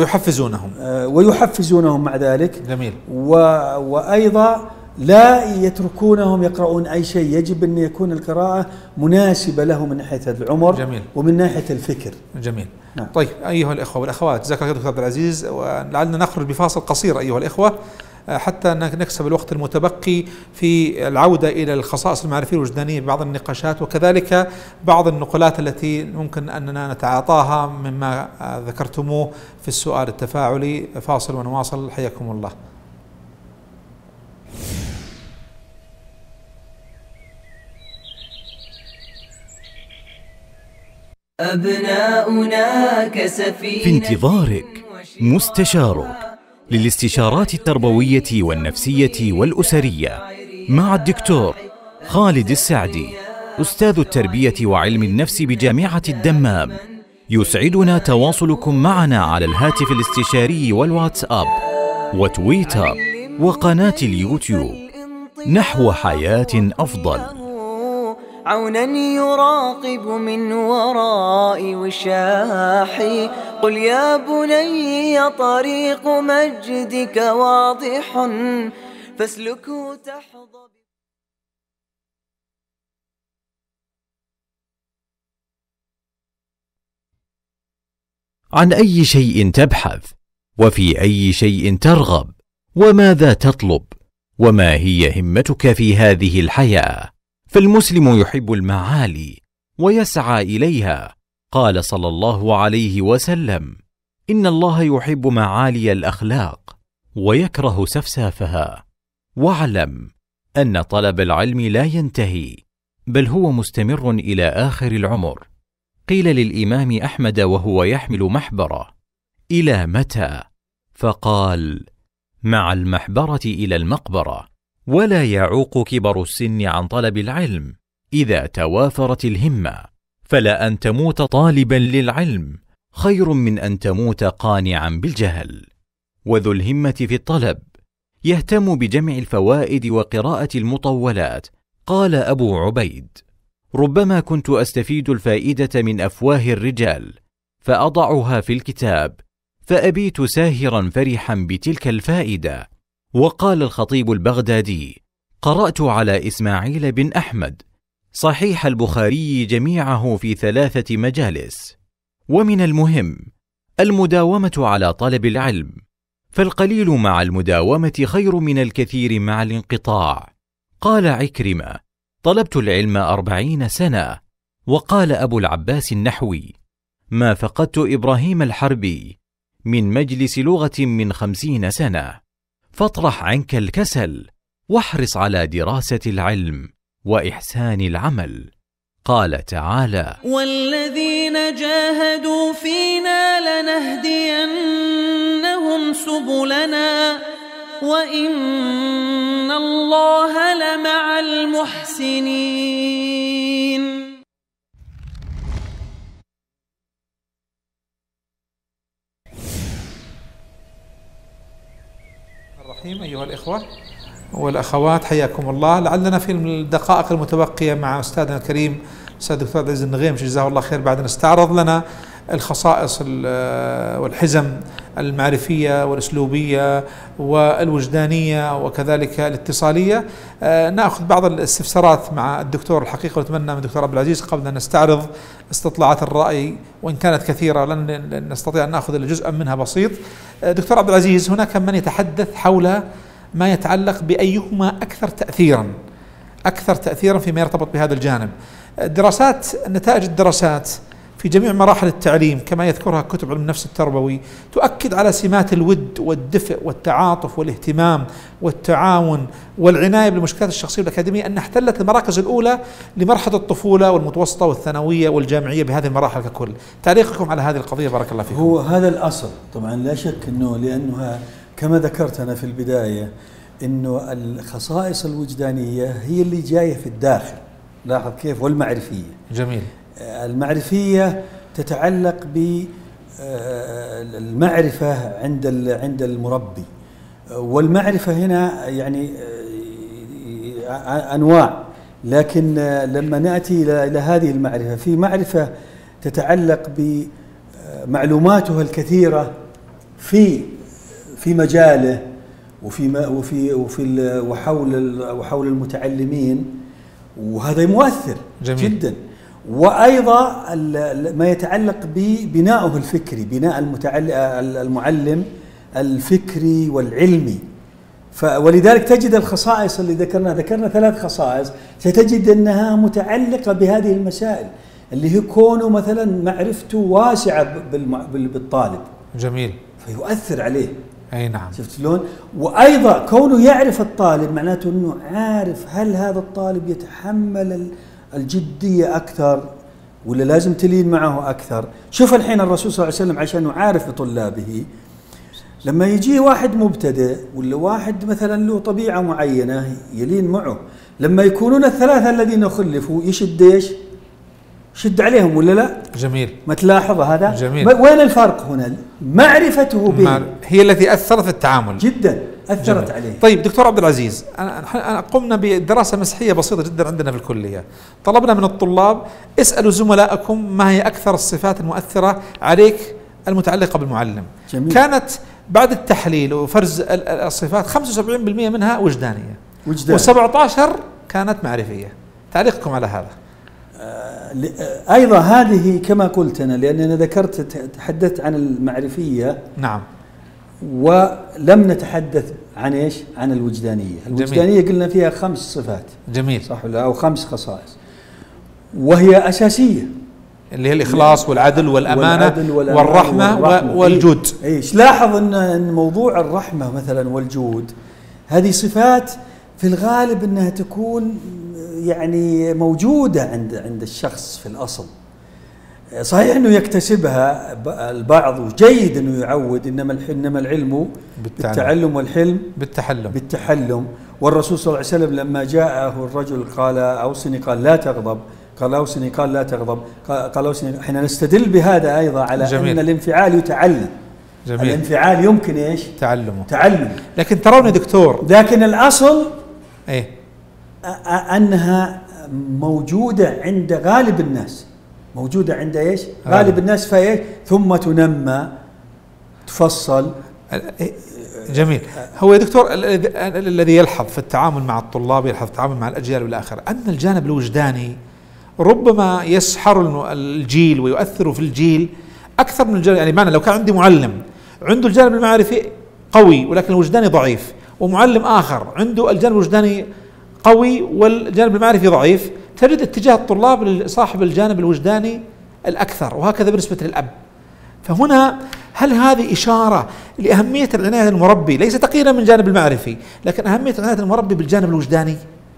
[SPEAKER 3] ويحفزونهم مع ذلك.
[SPEAKER 2] جميل.
[SPEAKER 3] وايضا لا يتركونهم يقرؤون أي شيء، يجب أن يكون القراءة مناسبة له من ناحية العمر.
[SPEAKER 2] جميل.
[SPEAKER 3] ومن ناحية الفكر.
[SPEAKER 2] جميل. نعم. طيب أيها الإخوة والأخوات، جزاك الله دكتور عبد العزيز، ولعلنا نخرج بفاصل قصير أيها الإخوة حتى نكسب الوقت المتبقي في العودة إلى الخصائص المعرفية الوجدانية ببعض النقاشات، وكذلك بعض النقلات التي ممكن أننا نتعاطاها مما ذكرتموه في السؤال التفاعلي. فاصل ونواصل، حياكم الله.
[SPEAKER 1] أبناؤنا كسفينة
[SPEAKER 4] في انتظارك مستشارك للاستشارات التربوية والنفسية والأسرية مع الدكتور خالد السعدي، أستاذ التربية وعلم النفس بجامعة الدمام. يسعدنا تواصلكم معنا على الهاتف الاستشاري والواتساب وتويتر وقناة اليوتيوب نحو حياة أفضل.
[SPEAKER 1] عونا يراقب من وراء وشاحي. قل يا بني طريق مجدك واضح فاسلكه تحظى.
[SPEAKER 4] عن أي شيء تبحث؟ وفي أي شيء ترغب؟ وماذا تطلب؟ وما هي همتك في هذه الحياة؟ فالمسلم يحب المعالي ويسعى إليها. قال صلى الله عليه وسلم: إن الله يحب معالي الأخلاق ويكره سفسافها. واعلم أن طلب العلم لا ينتهي، بل هو مستمر إلى آخر العمر. قيل للإمام أحمد وهو يحمل محبرة: إلى متى؟ فقال: مع المحبرة إلى المقبرة. ولا يعوق كبر السن عن طلب العلم إذا توافرت الهمة، فلا أن تموت طالبا للعلم خير من أن تموت قانعا بالجهل. وذو الهمة في الطلب يهتم بجمع الفوائد وقراءة المطولات. قال أبو عبيد: ربما كنت أستفيد الفائدة من أفواه الرجال فأضعها في الكتاب، فأبيت ساهرا فرحا بتلك الفائدة. وقال الخطيب البغدادي: قرأت على إسماعيل بن أحمد صحيح البخاري جميعه في 3 مجالس. ومن المهم المداومة على طلب العلم، فالقليل مع المداومة خير من الكثير مع الانقطاع. قال عكرمة: طلبت العلم 40 سنة. وقال أبو العباس النحوي: ما فقدت إبراهيم الحربي من مجلس لغة من 50 سنة. فاطرح عنك الكسل واحرص على دراسة العلم وإحسان العمل. قال تعالى:
[SPEAKER 5] والذين جاهدوا فينا لنهدينهم
[SPEAKER 6] سبلنا وإن الله لمع المحسنين.
[SPEAKER 2] الرحيم. أيها الإخوة والأخوات، حياكم الله. لعلنا في الدقائق المتبقية مع أستاذنا الكريم أستاذ الدكتور عبد العزيز النغيم جزاه الله خير بعد أن استعرض لنا الخصائص والحزم المعرفية والأسلوبية والوجدانية وكذلك الاتصالية، نأخذ بعض الاستفسارات مع الدكتور الحقيقة، ونتمنى من الدكتور عبد العزيز قبل أن نستعرض استطلاعات الرأي وإن كانت كثيرة لن نستطيع أن نأخذ إلا جزءا منها بسيط. دكتور عبد العزيز، هناك من يتحدث حول ما يتعلق بأيهما أكثر تأثيرا فيما يرتبط بهذا الجانب. نتائج الدراسات في جميع مراحل التعليم كما يذكرها كتب علم النفس التربوي تؤكد على سمات الود والدفء والتعاطف والاهتمام والتعاون والعناية بالمشكلات الشخصية والأكاديمية، أن احتلت المراكز الأولى لمرحلة الطفولة والمتوسطة والثانوية والجامعية بهذه المراحل ككل. تعليقكم على هذه القضية بارك الله فيكم.
[SPEAKER 3] هو هذا الأصل طبعا، لا شك أنه لأنها كما ذكرت أنا في البداية أنه الخصائص الوجدانية هي اللي جاية في الداخل، لاحظ كيف، والمعرفية.
[SPEAKER 2] جميل.
[SPEAKER 3] المعرفية تتعلق بالمعرفة عند المربي، والمعرفة هنا يعني أنواع، لكن لما نأتي إلى هذه المعرفة، في معرفة تتعلق بمعلوماته الكثيرة في مجاله وحول المتعلمين، وهذا مؤثر. جميل. جدا. وأيضا ما يتعلق ببنائه الفكري، بناء المعلم الفكري والعلمي. ولذلك تجد الخصائص اللي ذكرنا 3 خصائص، ستجد أنها متعلقة بهذه المسائل اللي هي كونه مثلا معرفته واسعة بالطالب.
[SPEAKER 2] جميل.
[SPEAKER 3] فيؤثر عليه.
[SPEAKER 2] أي نعم.
[SPEAKER 3] شفت شلون؟ وأيضا كونه يعرف الطالب معناته أنه عارف هل هذا الطالب يتحمل الجدية أكثر ولا لازم تلين معه أكثر. شوف الحين الرسول صلى الله عليه وسلم عشان عارف بطلابه، لما يجي واحد مبتدئ ولا واحد مثلا له طبيعة معينة يلين معه، لما يكونون الثلاثة الذين خلفوا يشد ايش؟ شد عليهم ولا لا؟
[SPEAKER 2] جميل.
[SPEAKER 3] ما تلاحظ هذا؟
[SPEAKER 2] جميل.
[SPEAKER 3] وين الفرق هنا؟ معرفته به
[SPEAKER 2] هي التي أثرت في التعامل
[SPEAKER 3] جدا، أثرت عليه.
[SPEAKER 2] طيب دكتور عبد العزيز، أنا قمنا بدراسة مسحية بسيطة جدا عندنا في الكلية، طلبنا من الطلاب اسألوا زملائكم ما هي أكثر الصفات المؤثرة عليك المتعلقة بالمعلم.
[SPEAKER 3] جميل.
[SPEAKER 2] كانت بعد التحليل وفرز الصفات 75% منها وجدانية و17 كانت معرفية. تعليقكم على هذا؟
[SPEAKER 3] أيضا هذه كما قلت أنا، لأننا تحدثت عن المعرفية.
[SPEAKER 2] نعم.
[SPEAKER 3] ولم نتحدث عن إيش؟ عن الوجدانية. الوجدانية جميل. قلنا فيها 5 صفات.
[SPEAKER 2] جميل.
[SPEAKER 3] صح ولا؟ أو 5 خصائص، وهي أساسية،
[SPEAKER 2] اللي هي الإخلاص والعدل والأمانة والرحمة والجود.
[SPEAKER 3] إيش لاحظ أن موضوع الرحمة مثلا والجود هذه صفات في الغالب أنها تكون يعني موجودة عند الشخص في الأصل. صحيح أنه يكتسبها البعض وجيد أنه يعود، إنما العلم بالتعلم والحلم بالتحلم. والرسول صلى الله عليه وسلم لما جاءه الرجل قال أوصني، قال لا تغضب، قال أوصني، قال لا تغضب، قال أوصني. احنا نستدل بهذا أيضا على جميل. أن الانفعال يتعلم. جميل. الانفعال يمكن إيش؟ تعلم.
[SPEAKER 2] لكن ترون يا دكتور،
[SPEAKER 3] لكن الأصل
[SPEAKER 2] إيه؟
[SPEAKER 3] أنها موجودة عند غالب الناس، موجودة عند إيش؟ غالب الناس، فإيش؟ ثم تنمى، تفصل.
[SPEAKER 2] جميل. هو يا دكتور الذي يلحظ في التعامل مع الطلاب، يلحظ في التعامل مع الأجيال والآخر، أن الجانب الوجداني ربما يسحر الجيل ويؤثر في الجيل أكثر من الجانب. يعني معنى لو كان عندي معلم عنده الجانب المعرفي قوي ولكن الوجداني ضعيف، ومعلم آخر عنده الجانب الوجداني قوي والجانب المعرفي ضعيف، تجد اتجاه الطلاب لصاحب الجانب الوجداني الأكثر، وهكذا بالنسبة للأب. فهنا هل هذه إشارة لأهمية العناية المربي، ليس تقييدا من الجانب المعرفي، لكن أهمية عناية المربي بالجانب الوجداني؟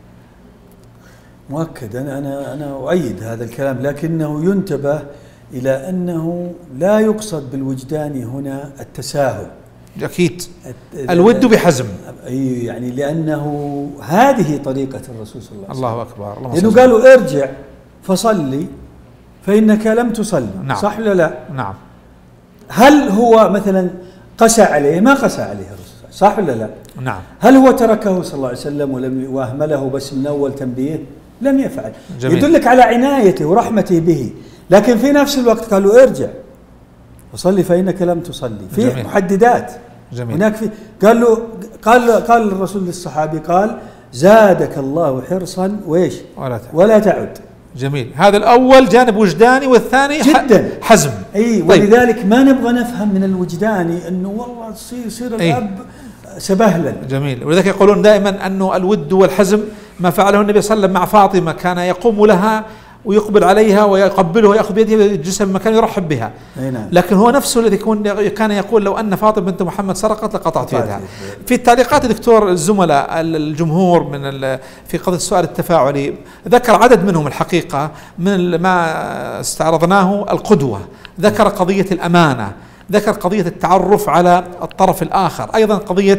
[SPEAKER 3] مؤكد. أنا أؤيد هذا الكلام، لكنه ينتبه إلى أنه لا يقصد بالوجداني هنا التساهل.
[SPEAKER 2] أكيد الود بحزم.
[SPEAKER 3] أي يعني لأنه هذه طريقة الرسول صلى الله عليه وسلم.
[SPEAKER 2] الله أكبر.
[SPEAKER 3] لأنه قالوا ارجع فصلي فإنك لم تصلي.
[SPEAKER 2] نعم.
[SPEAKER 3] صح ولا لا؟
[SPEAKER 2] نعم.
[SPEAKER 3] هل هو مثلا قسى عليه؟ ما قسى عليه الرسول، صح ولا لا؟
[SPEAKER 2] نعم.
[SPEAKER 3] هل هو تركه صلى الله عليه وسلم واهمله بس من اول تنبيه؟ لم يفعل.
[SPEAKER 2] جميل.
[SPEAKER 3] يدلك على عنايته ورحمته به، لكن في نفس الوقت قالوا ارجع وصلي فانك لم تصلي. في
[SPEAKER 2] جميل.
[SPEAKER 3] محددات.
[SPEAKER 2] جميل.
[SPEAKER 3] هناك في قال الرسول للصحابي قال زادك الله حرصا وايش؟ ولا تعد.
[SPEAKER 2] جميل. هذا الأول جانب وجداني، والثاني
[SPEAKER 3] جدا
[SPEAKER 2] حزم.
[SPEAKER 3] اي طيب. ولذلك ما نبغى نفهم من الوجداني انه والله يصير الاب سبهلا.
[SPEAKER 2] جميل. ولذلك يقولون دائما أنه الود والحزم ما فعله النبي صلى الله عليه وسلم مع فاطمة، كان يقوم لها ويقبل عليها ويقبلها ويأخذ بيدها الجسم مكان يرحب بها.
[SPEAKER 3] نعم.
[SPEAKER 2] لكن هو نفسه الذي كان يقول لو أن فاطمة بنت محمد سرقت لقطعت يدها. في التعليقات دكتور الزملاء الجمهور في قضية السؤال التفاعلي ذكر عدد منهم الحقيقة من ما استعرضناه القدوة، ذكر قضية الأمانة، ذكر قضية التعرف على الطرف الآخر، أيضا قضية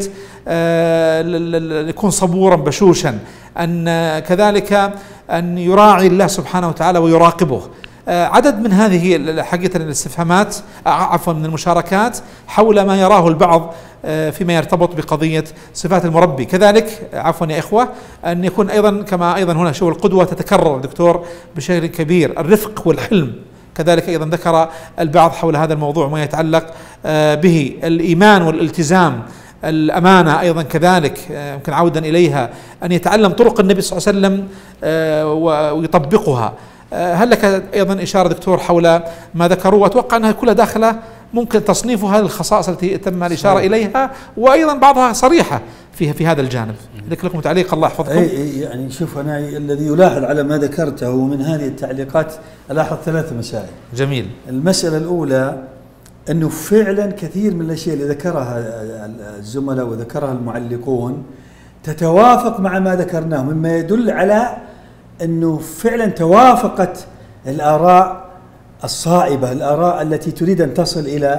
[SPEAKER 2] يكون صبورا بشوشا، أن كذلك أن يراعي الله سبحانه وتعالى ويراقبه. عدد من هذه حقيقة الاستفهامات من المشاركات حول ما يراه البعض فيما يرتبط بقضية صفات المربي. كذلك عفوا يا إخوة أن يكون أيضا كما أيضا هنا شو القدوة تتكرر دكتور بشكل كبير، الرفق والحلم كذلك أيضا ذكر البعض حول هذا الموضوع ما يتعلق به، الإيمان والالتزام، الأمانة أيضا كذلك يمكن عودا إليها، أن يتعلم طرق النبي صلى الله عليه وسلم ويطبقها. هل لك أيضا إشارة دكتور حول ما ذكروا؟ وأتوقع أنها كلها داخلة ممكن تصنيف هذه الخصائص التي تم الإشارة إليها، وأيضا بعضها صريحة في هذا الجانب. لكم تعليق الله يحفظكم.
[SPEAKER 3] يعني شوف أنا الذي يلاحظ على ما ذكرته من هذه التعليقات ألاحظ 3 مسائل.
[SPEAKER 2] جميل.
[SPEAKER 3] المسألة الأولى أنه فعلا كثير من الأشياء اللي ذكرها الزملاء وذكرها المعلقون تتوافق مع ما ذكرناه، مما يدل على أنه فعلا توافقت الآراء الصائبة، الآراء التي تريد أن تصل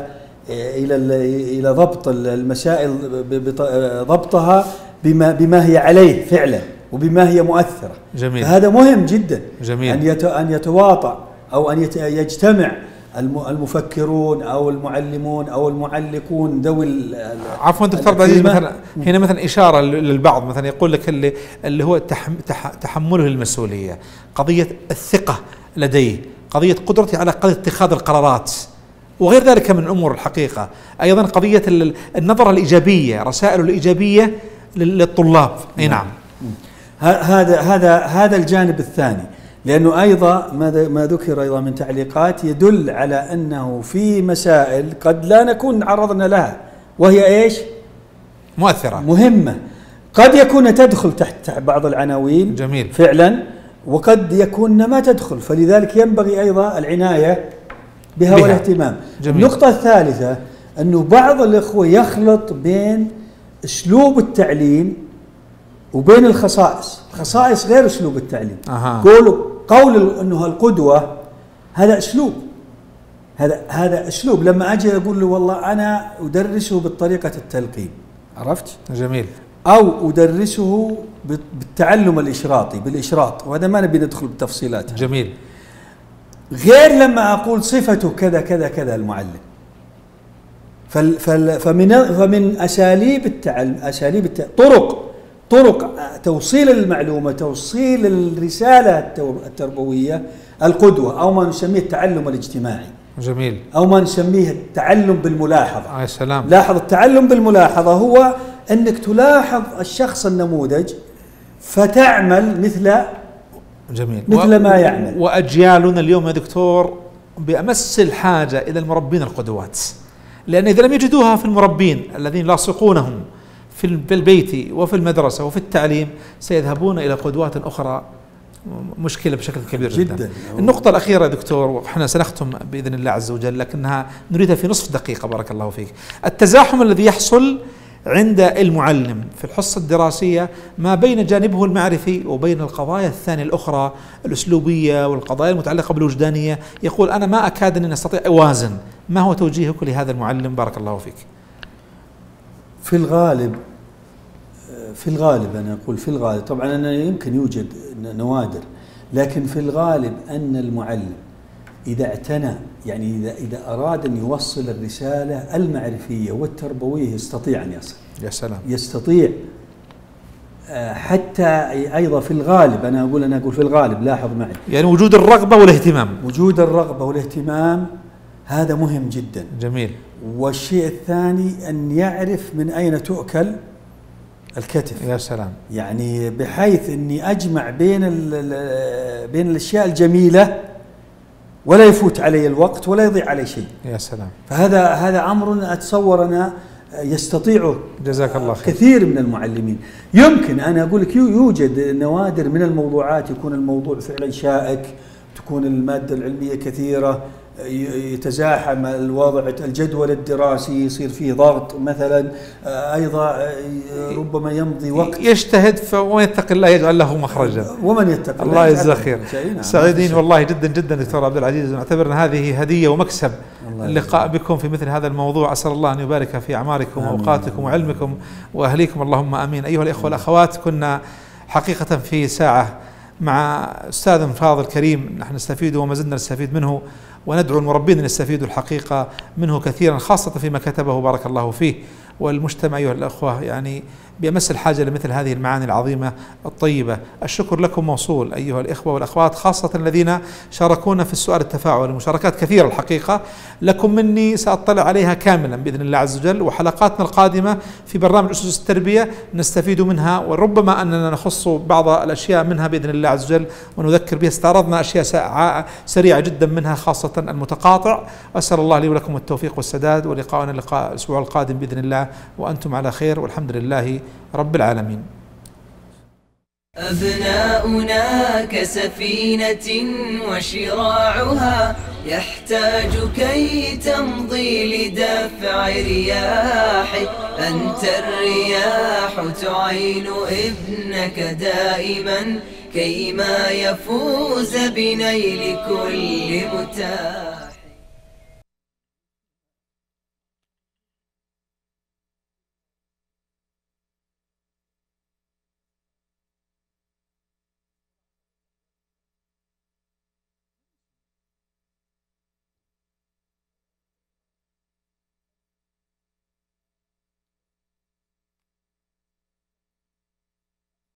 [SPEAKER 3] إلى ضبط المسائل، ضبطها بما هي عليه فعلا وبما هي مؤثرة.
[SPEAKER 2] جميل.
[SPEAKER 3] فهذا مهم جدا.
[SPEAKER 2] جميل.
[SPEAKER 3] أن يتواطأ أو أن يجتمع المفكرون أو المعلمون أو المعلقون ذوي
[SPEAKER 2] عفوا دكتور عبد العزيز، مثلا هنا مثلا إشارة للبعض مثلا يقول لك اللي هو تحمله المسؤولية، قضية الثقة لديه، قضية قدرته على قضية اتخاذ القرارات وغير ذلك من الأمور الحقيقة، أيضا قضية النظرة الإيجابية، رسائل الإيجابية للطلاب. أي نعم.
[SPEAKER 3] هذا الجانب الثاني، لأنه أيضا ما ذكر أيضا من تعليقات يدل على أنه في مسائل قد لا نكون عرضنا لها وهي إيش؟
[SPEAKER 2] مؤثرة
[SPEAKER 3] مهمة، قد يكون تدخل تحت بعض العناوين.
[SPEAKER 2] جميل.
[SPEAKER 3] فعلا، وقد يكون ما تدخل، فلذلك ينبغي أيضا العناية بها والاهتمام.
[SPEAKER 2] جميل.
[SPEAKER 3] النقطة الثالثة أنه بعض الإخوة يخلط بين أسلوب التعليم وبين الخصائص غير أسلوب التعليم. قول أنه القدوة هذا أسلوب، هذا أسلوب. لما أجي أقول له والله أنا أدرسه بالطريقة التلقين، عرفت؟
[SPEAKER 2] جميل.
[SPEAKER 3] أو أدرسه بالتعلم الإشراطي بالإشراط، وهذا ما نبي ندخل بالتفصيلات.
[SPEAKER 2] جميل.
[SPEAKER 3] غير لما أقول صفته كذا كذا كذا المعلم. فمن أساليب التعلم طرق توصيل المعلومة، توصيل الرسالة التربوية، القدوة، أو ما نسميه التعلم الاجتماعي.
[SPEAKER 2] جميل.
[SPEAKER 3] أو ما نسميه التعلم بالملاحظة.
[SPEAKER 2] يا سلام.
[SPEAKER 3] لاحظ، التعلم بالملاحظة هو أنك تلاحظ الشخص النموذج فتعمل مثل ما يعمل.
[SPEAKER 2] وأجيالنا اليوم يا دكتور بأمس الحاجة إلى المربين القدوات، لأن إذا لم يجدوها في المربين الذين لاصقونهم في البيت وفي المدرسة وفي التعليم سيذهبون إلى قدوات أخرى، مشكلة بشكل كبير جدا. النقطة الأخيرة يا دكتور، وإحنا سنختم بإذن الله عز وجل لكنها نريدها في نصف دقيقة بارك الله فيك. التزاحم الذي يحصل عند المعلم في الحصة الدراسية ما بين جانبه المعرفي وبين القضايا الثانية الأخرى الأسلوبية والقضايا المتعلقة بالوجدانية، يقول أنا ما أكاد أن أستطيع أوازن. ما هو توجيهك لهذا المعلم بارك الله فيك؟
[SPEAKER 3] في الغالب أنا أقول في الغالب، طبعا أنا يمكن يوجد نوادر، لكن في الغالب أن المعلم إذا اعتنى، يعني إذا أراد أن يوصل الرسالة المعرفية والتربوية يستطيع أن يصل.
[SPEAKER 2] يا سلام.
[SPEAKER 3] يستطيع حتى أيضا في الغالب، أنا أقول في الغالب، لاحظ معي،
[SPEAKER 2] يعني وجود الرغبة والاهتمام.
[SPEAKER 3] وجود الرغبة والاهتمام هذا مهم جدا.
[SPEAKER 2] جميل.
[SPEAKER 3] والشيء الثاني أن يعرف من أين تؤكل الكتف.
[SPEAKER 2] يا سلام.
[SPEAKER 3] يعني بحيث أني أجمع بين الأشياء الجميلة ولا يفوت علي الوقت ولا يضيع علي شيء.
[SPEAKER 2] يا سلام.
[SPEAKER 3] فهذا أمر أتصور أنا يستطيعه
[SPEAKER 2] جزاك الله خير
[SPEAKER 3] كثير من المعلمين. يمكن أنا أقول لك يوجد نوادر من الموضوعات يكون الموضوع فعلا شائك، تكون المادة العلمية كثيرة، يتزاحم الوضع، الجدول الدراسي يصير فيه ضغط مثلا، أيضا ربما يمضي وقت،
[SPEAKER 2] يجتهد ومن يتق الله يجعل له مخرجا.
[SPEAKER 3] ومن يتق
[SPEAKER 2] الله يجزاه خير. سعيدين والله جدا جدا دكتور عبد العزيز، نعتبر أن هذه هدية ومكسب اللقاء بكم في مثل هذا الموضوع. أسأل الله أن يبارك في أعماركم وأوقاتكم وعلمكم وأهليكم، اللهم آمين. أيها الإخوة والأخوات، كنا حقيقة في ساعة مع أستاذ فاضل كريم نحن نستفيد وما زلنا نستفيد منه، وندعو المربين أن يستفيدوا الحقيقة منه كثيرا، خاصة فيما كتبه بارك الله فيه. والمجتمع أيها الأخوة يعني بأمس الحاجة لمثل هذه المعاني العظيمة الطيبة. الشكر لكم موصول أيها الإخوة والأخوات، خاصة الذين شاركونا في السؤال التفاعلي، مشاركات كثيرة الحقيقة. لكم مني سأطلع عليها كاملا بإذن الله عز وجل، وحلقاتنا القادمة في برنامج أسس التربية نستفيد منها، وربما أننا نخص بعض الأشياء منها بإذن الله عز وجل ونذكر بها. استعرضنا أشياء سريعة جدا منها، خاصة المتقاطع. أسأل الله لي ولكم التوفيق والسداد، ولقاءنا اللقاء الأسبوع القادم بإذن الله وأنتم على خير، والحمد لله رب العالمين.
[SPEAKER 1] أبناؤنا كسفينة وشراعها يحتاج كي تمضي لدفع رياح، أنت الرياح تعين ابنك دائما كيما يفوز بنيل كل متاع.